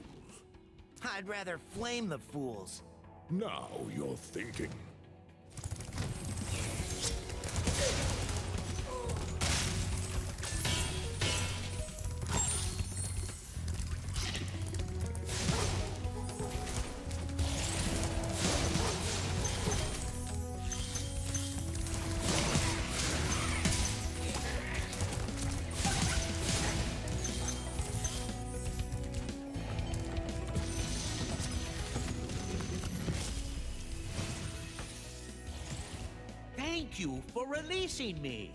I'd rather flame the fools. Now you're thinking. Thank you for releasing me.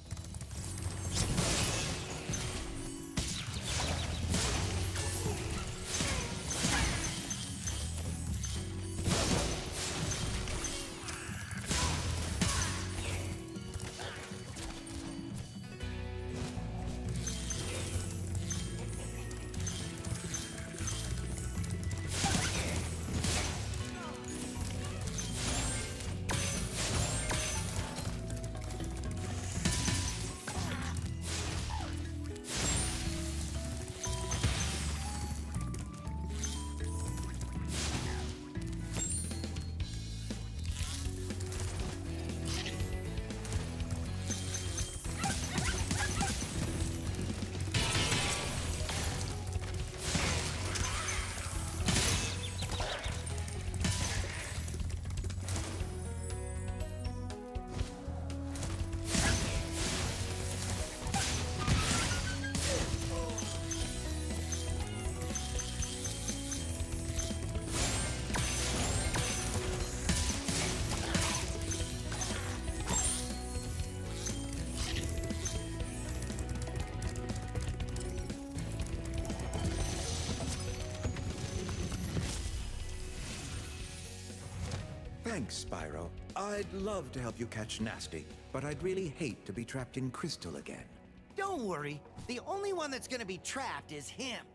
Thanks, Spyro. I'd love to help you catch Nasty, but I'd really hate to be trapped in Crystal again. Don't worry. The only one that's gonna be trapped is him.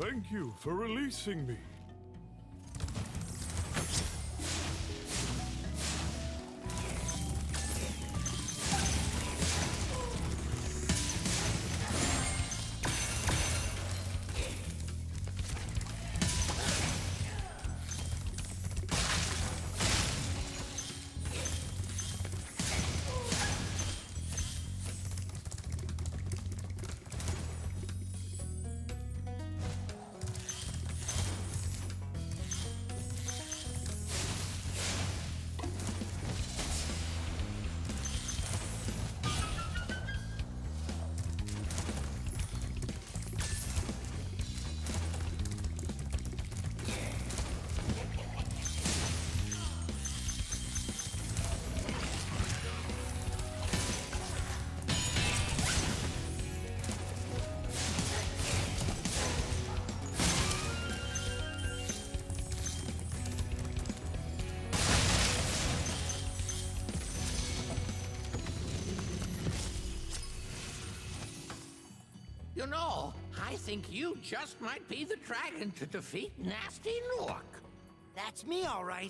Thank you for releasing me. You know, I think you just might be the dragon to defeat Nasty Nork. That's me, all right.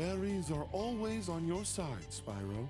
Fairies are always on your side, Spyro.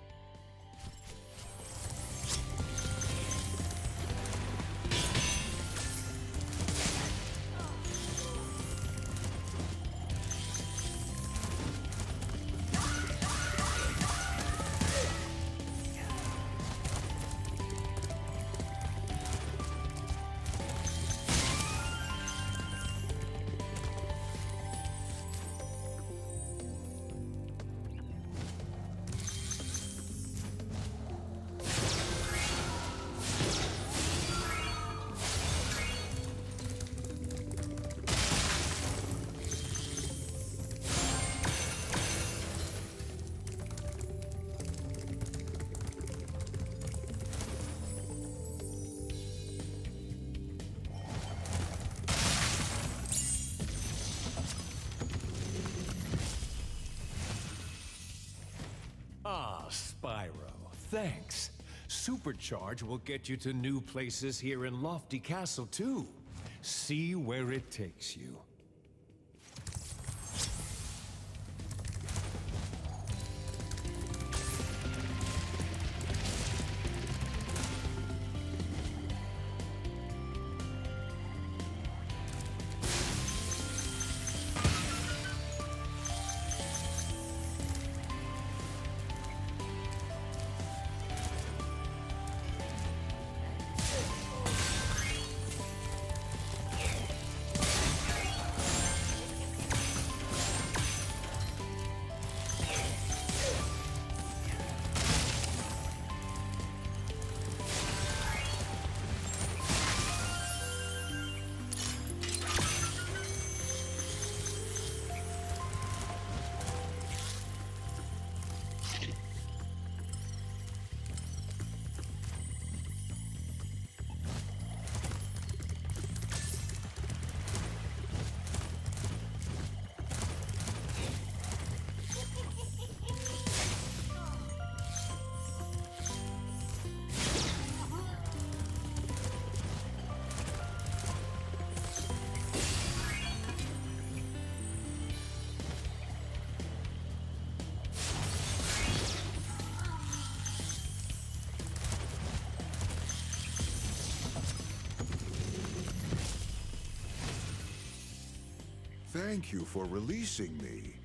Ah, Spyro, thanks. Supercharge will get you to new places here in Lofty Castle, too. See where it takes you. Thank you for releasing me.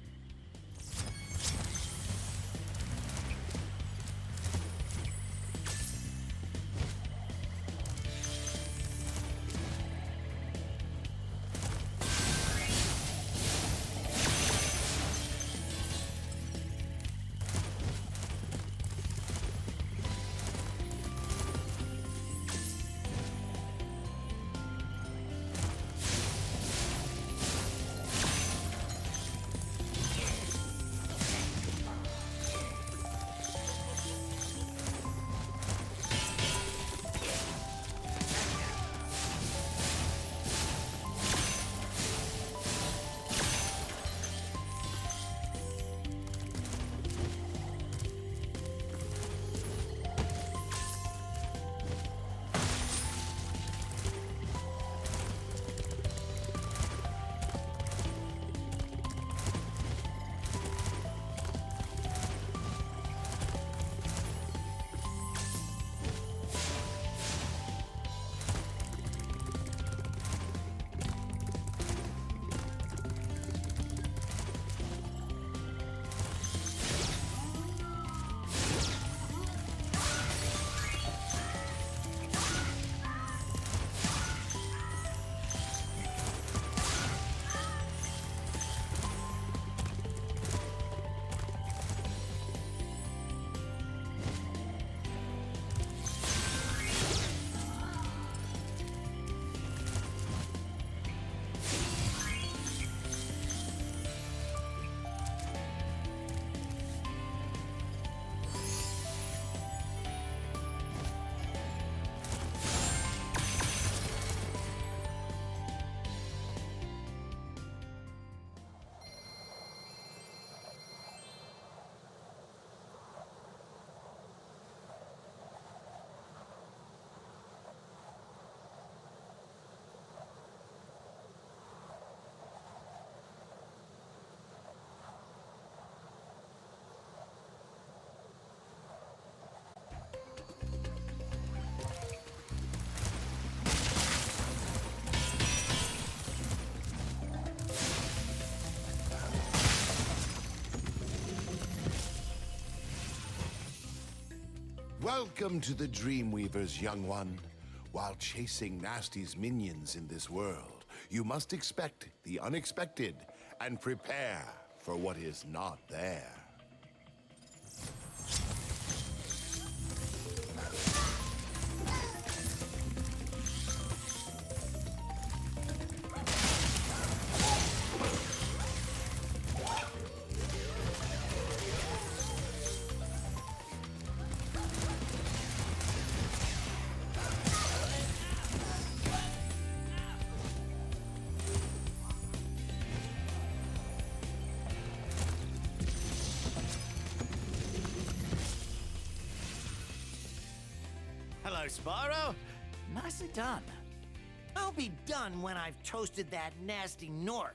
Welcome to the Dreamweavers, young one. While chasing Nasty's minions in this world, you must expect the unexpected and prepare for what is not there. Hello, Spyro. Nicely done. I'll be done when I've toasted that nasty Nork.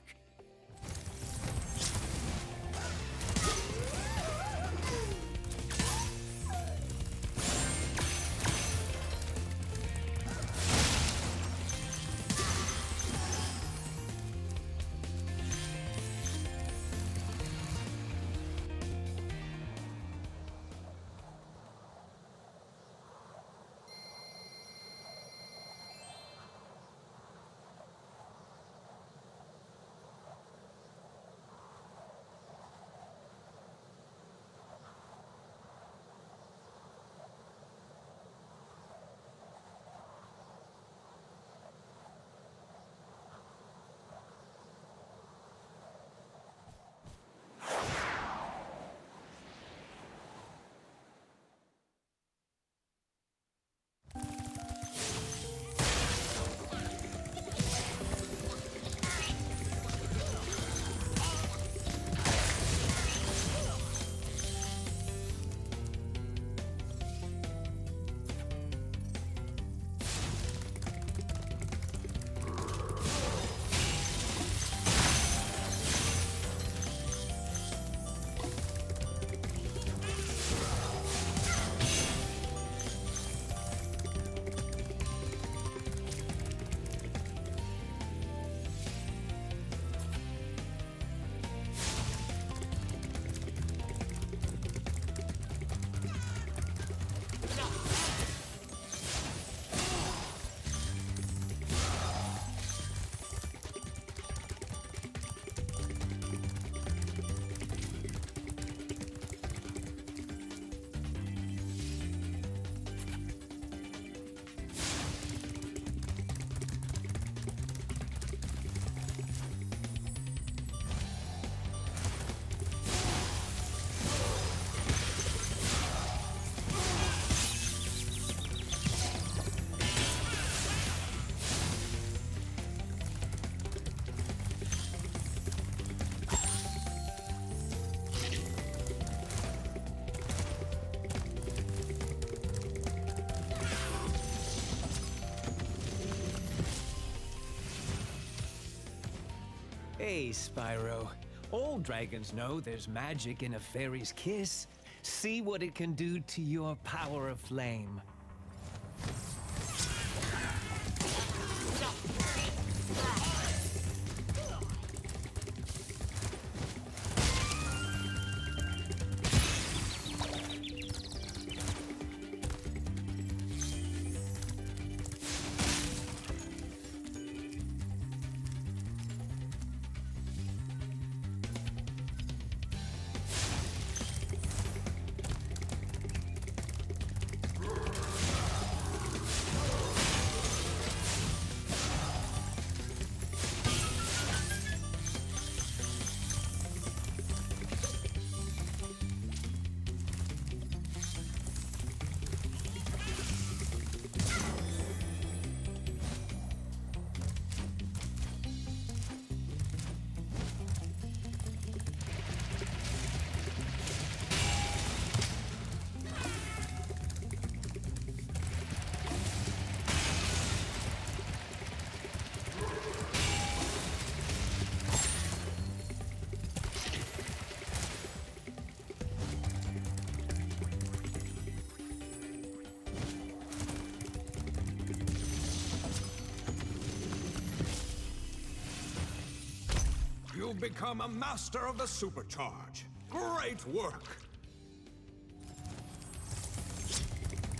Hey, Spyro. All dragons know there's magic in a fairy's kiss. See what it can do to your power of flame. You've become a master of the supercharge. Great work!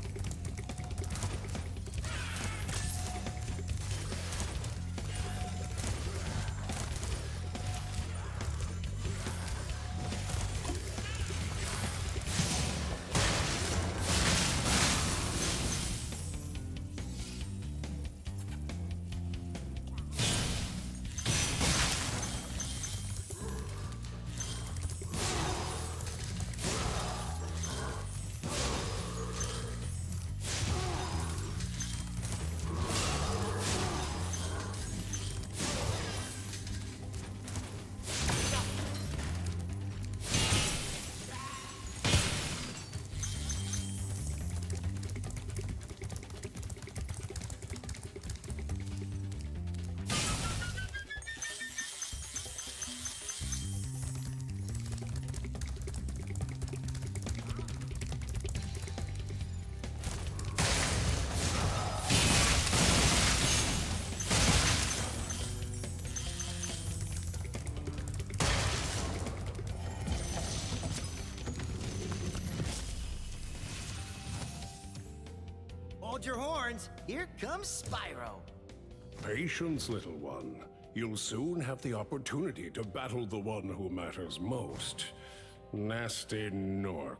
Hold your horns. Here comes Spyro. Patience, little one. You'll soon have the opportunity to battle the one who matters most. Nasty Nork.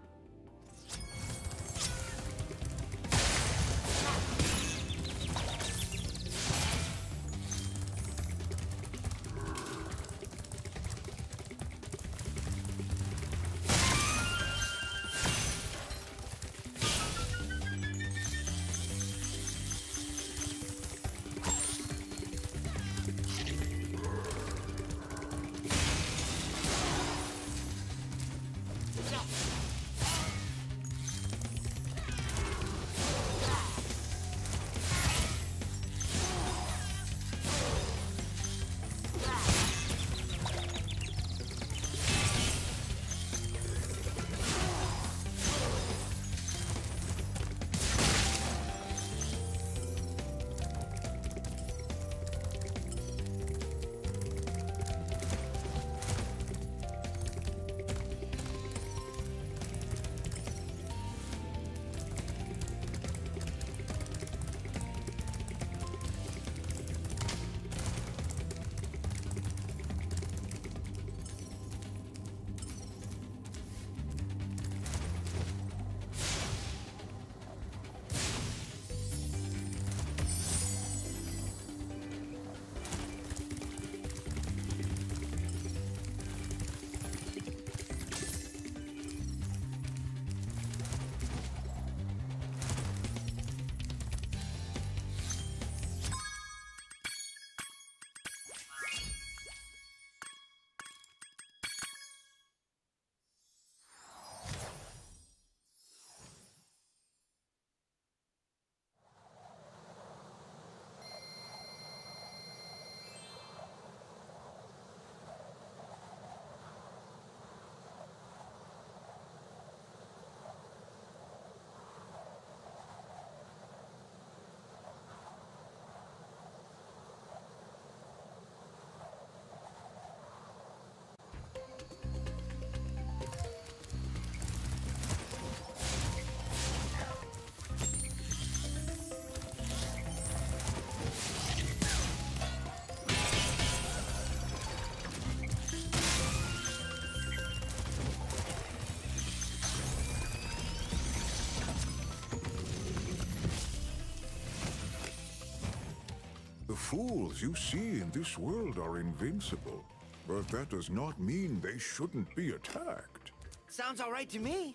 The fools you see in this world are invincible, but that does not mean they shouldn't be attacked. Sounds all right to me.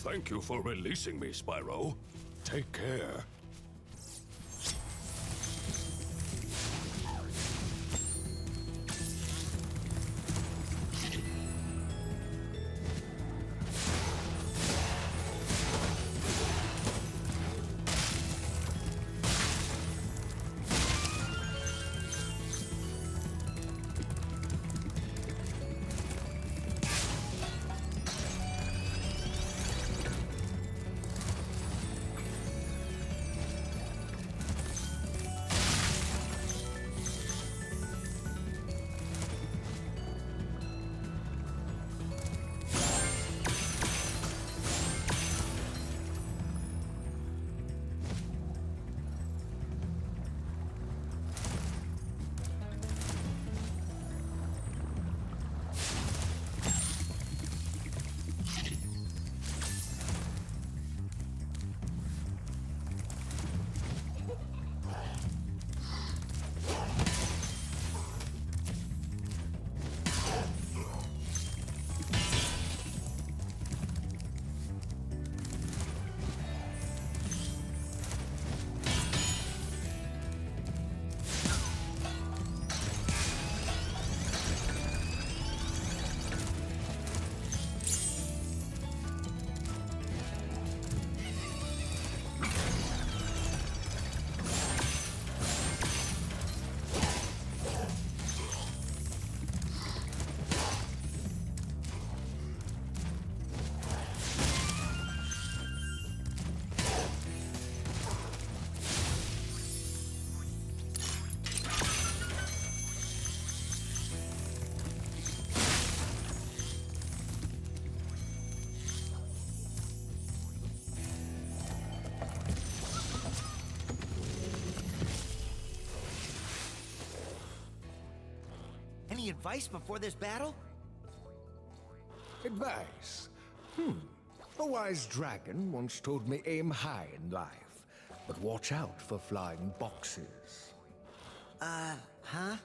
Thank you for releasing me, Spyro. Take care. Any advice before this battle? Advice? Hmm. A wise dragon once told me aim high in life, but watch out for flying boxes. Uh, huh?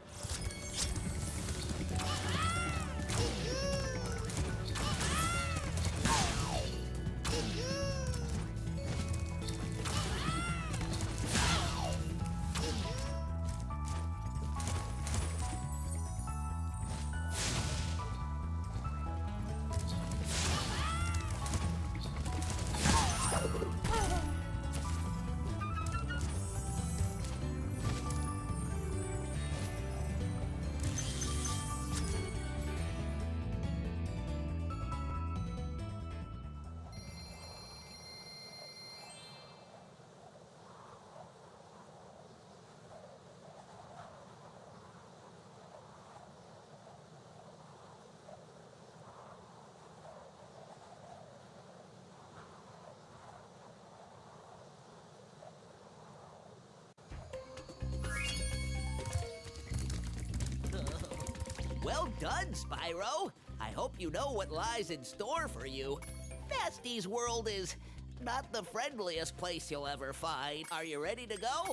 Well done, Spyro. I hope you know what lies in store for you. Nasty's world is not the friendliest place you'll ever find. Are you ready to go?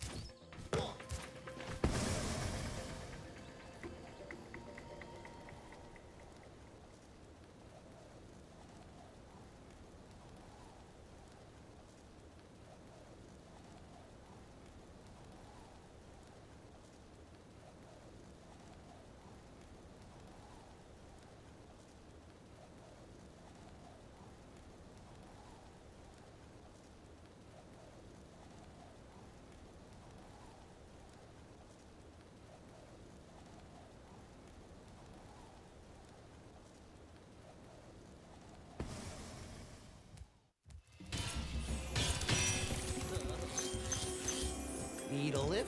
Need a lift?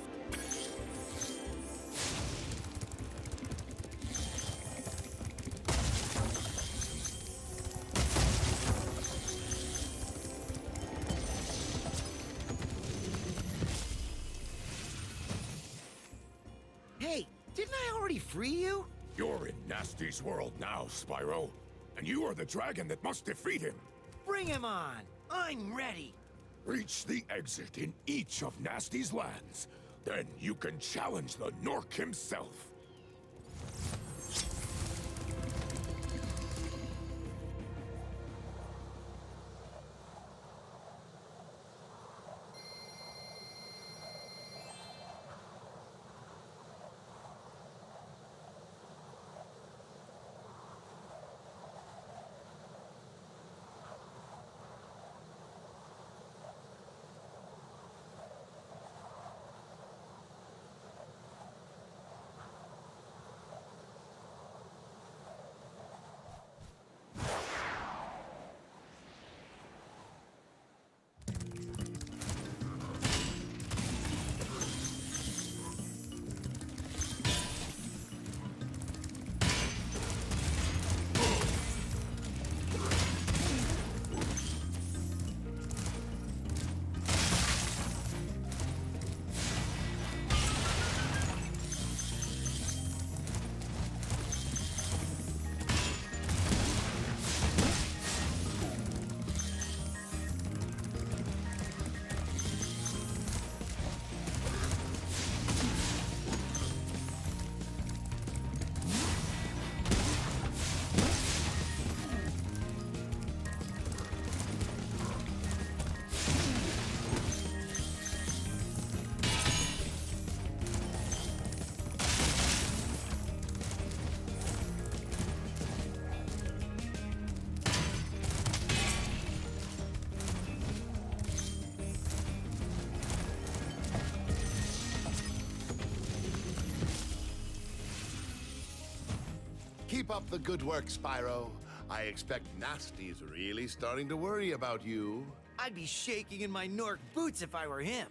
Hey, didn't I already free you? You're in Nasty's world now, Spyro. And you are the dragon that must defeat him. Bring him on! I'm ready! Reach the exit in each of Nasty's lands. Then you can challenge the Nork himself. Keep up the good work, Spyro. I expect Nasty's really starting to worry about you. I'd be shaking in my Nork boots if I were him.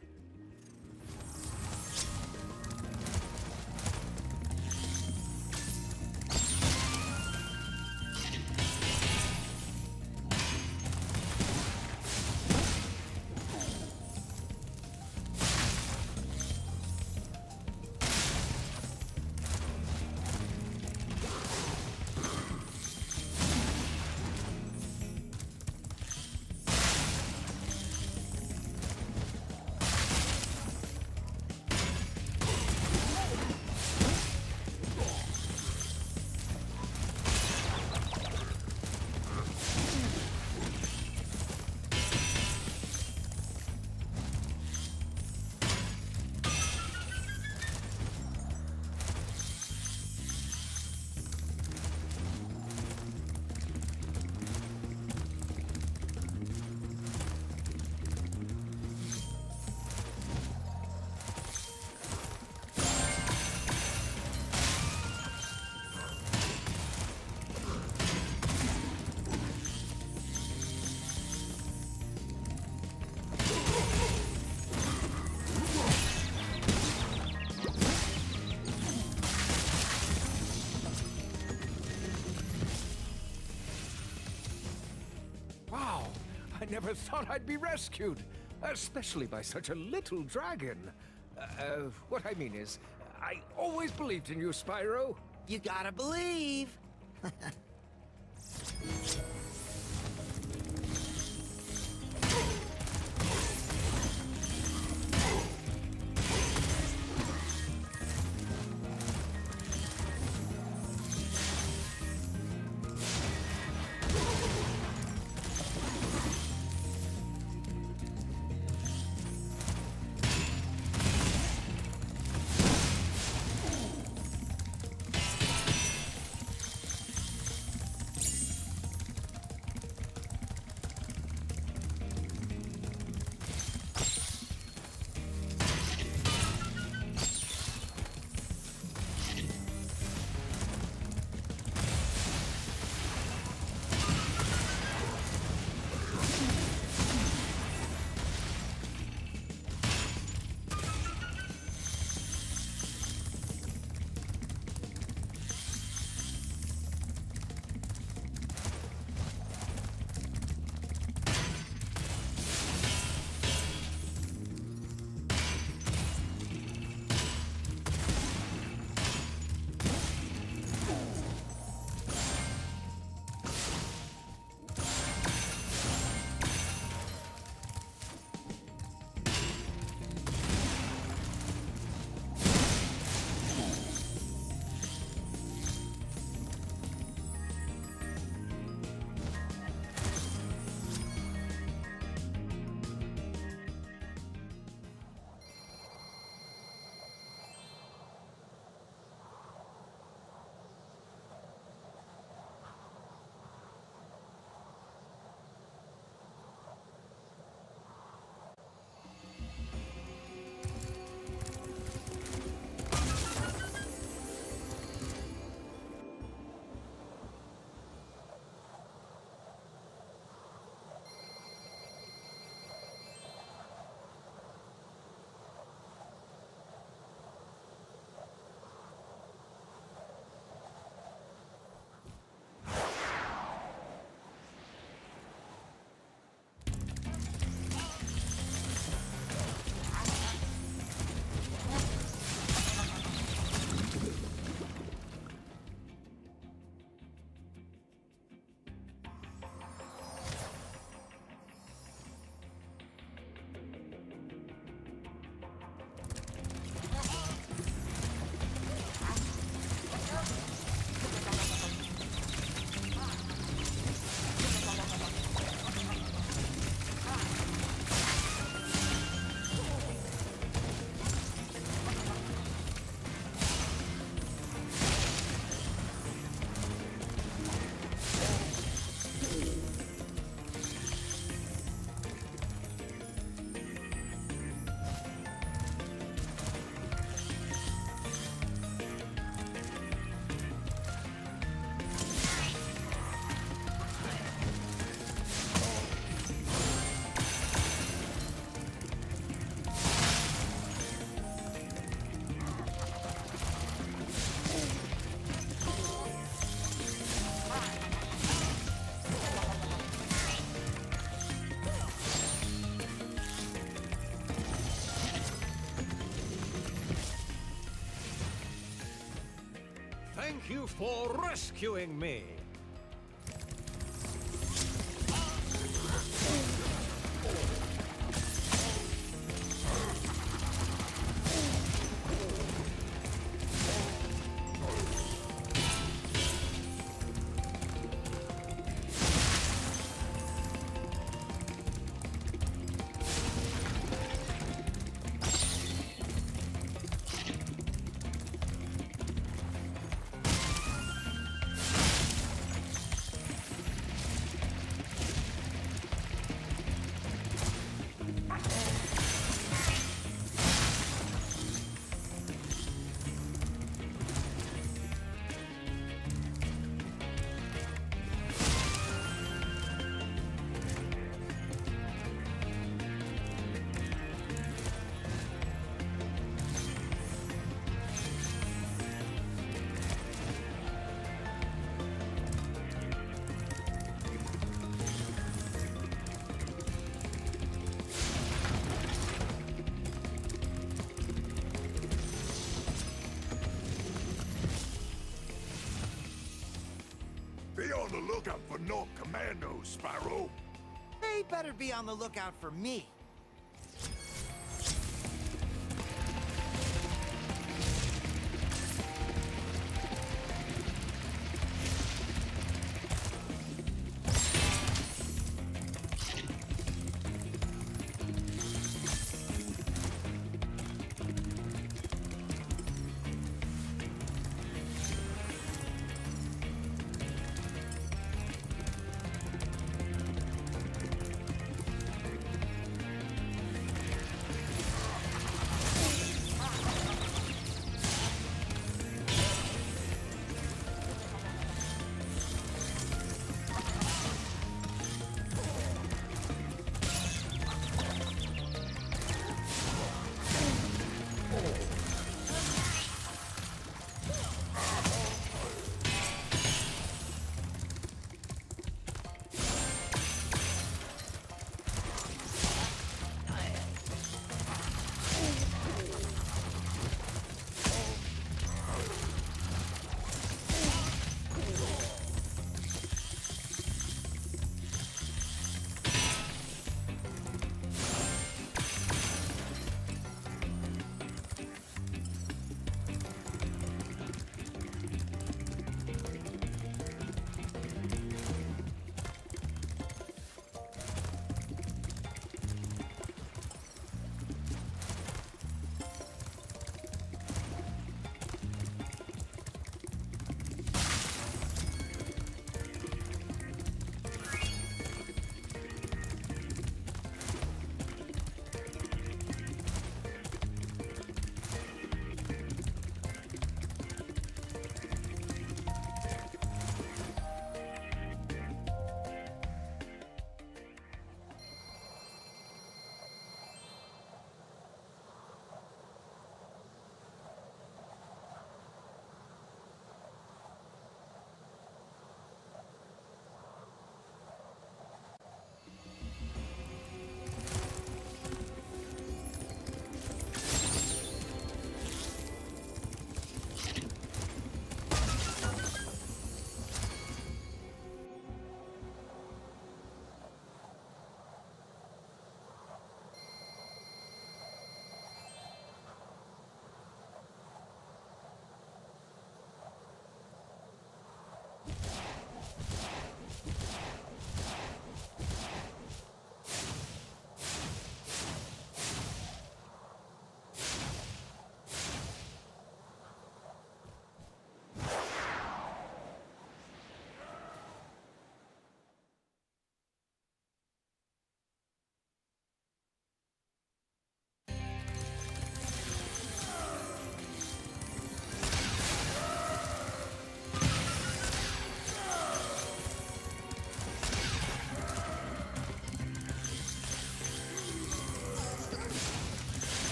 Wow, I never thought I'd be rescued, especially by such a little dragon. Uh, what I mean is, I always believed in you, Spyro. You gotta believe. Thank you for rescuing me. Be on the lookout for Nork Commandos, Spyro. They better be on the lookout for me.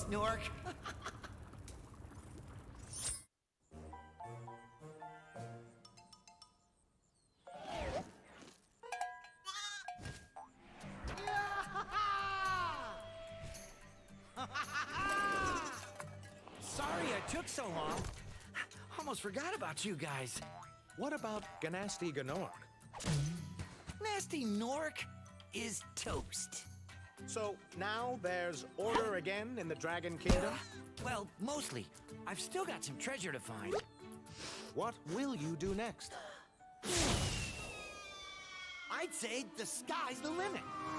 Snork. Sorry I took so long. Almost forgot about you guys. What about Ganasty Ganork? Nasty Nork is toast. So now there's order again in the Dragon Kingdom? Well, mostly. I've still got some treasure to find. What will you do next? I'd say the sky's the limit.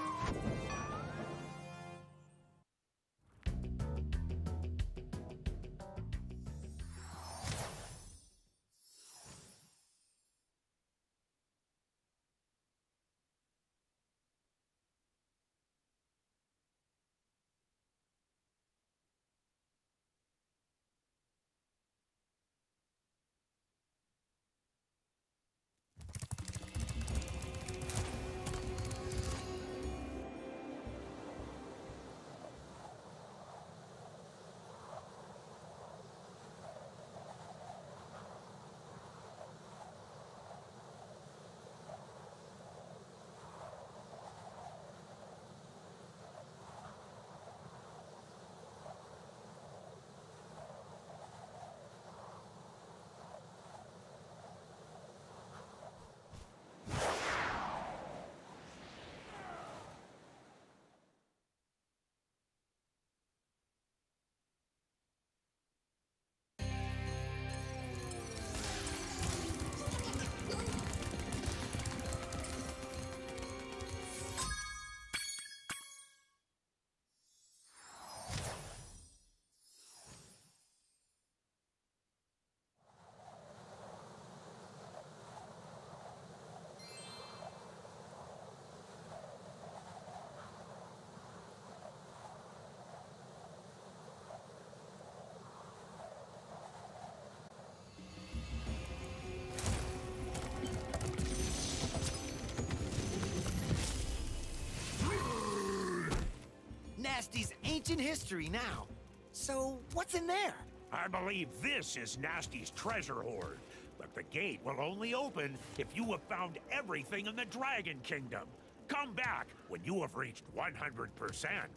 Nasty's ancient history now. So, what's in there? I believe this is Nasty's treasure hoard. But the gate will only open if you have found everything in the Dragon Kingdom. Come back when you have reached one hundred percent.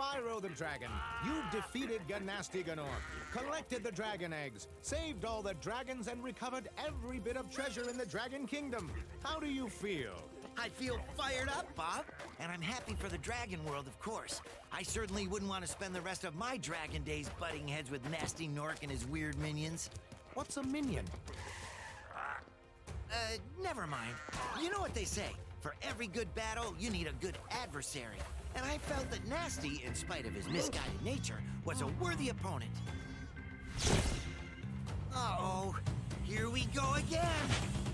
Spyro the Dragon. You defeated Ganasty Ganor, collected the dragon eggs, saved all the dragons, and recovered every bit of treasure in the Dragon Kingdom. How do you feel? I feel fired up, Bob. And I'm happy for the Dragon World, of course. I certainly wouldn't want to spend the rest of my Dragon days butting heads with Nasty Nork and his weird minions. What's a minion? Uh, never mind. You know what they say. For every good battle, you need a good adversary. And I felt that Nasty, in spite of his misguided nature, was a worthy opponent. Uh-oh. Here we go again.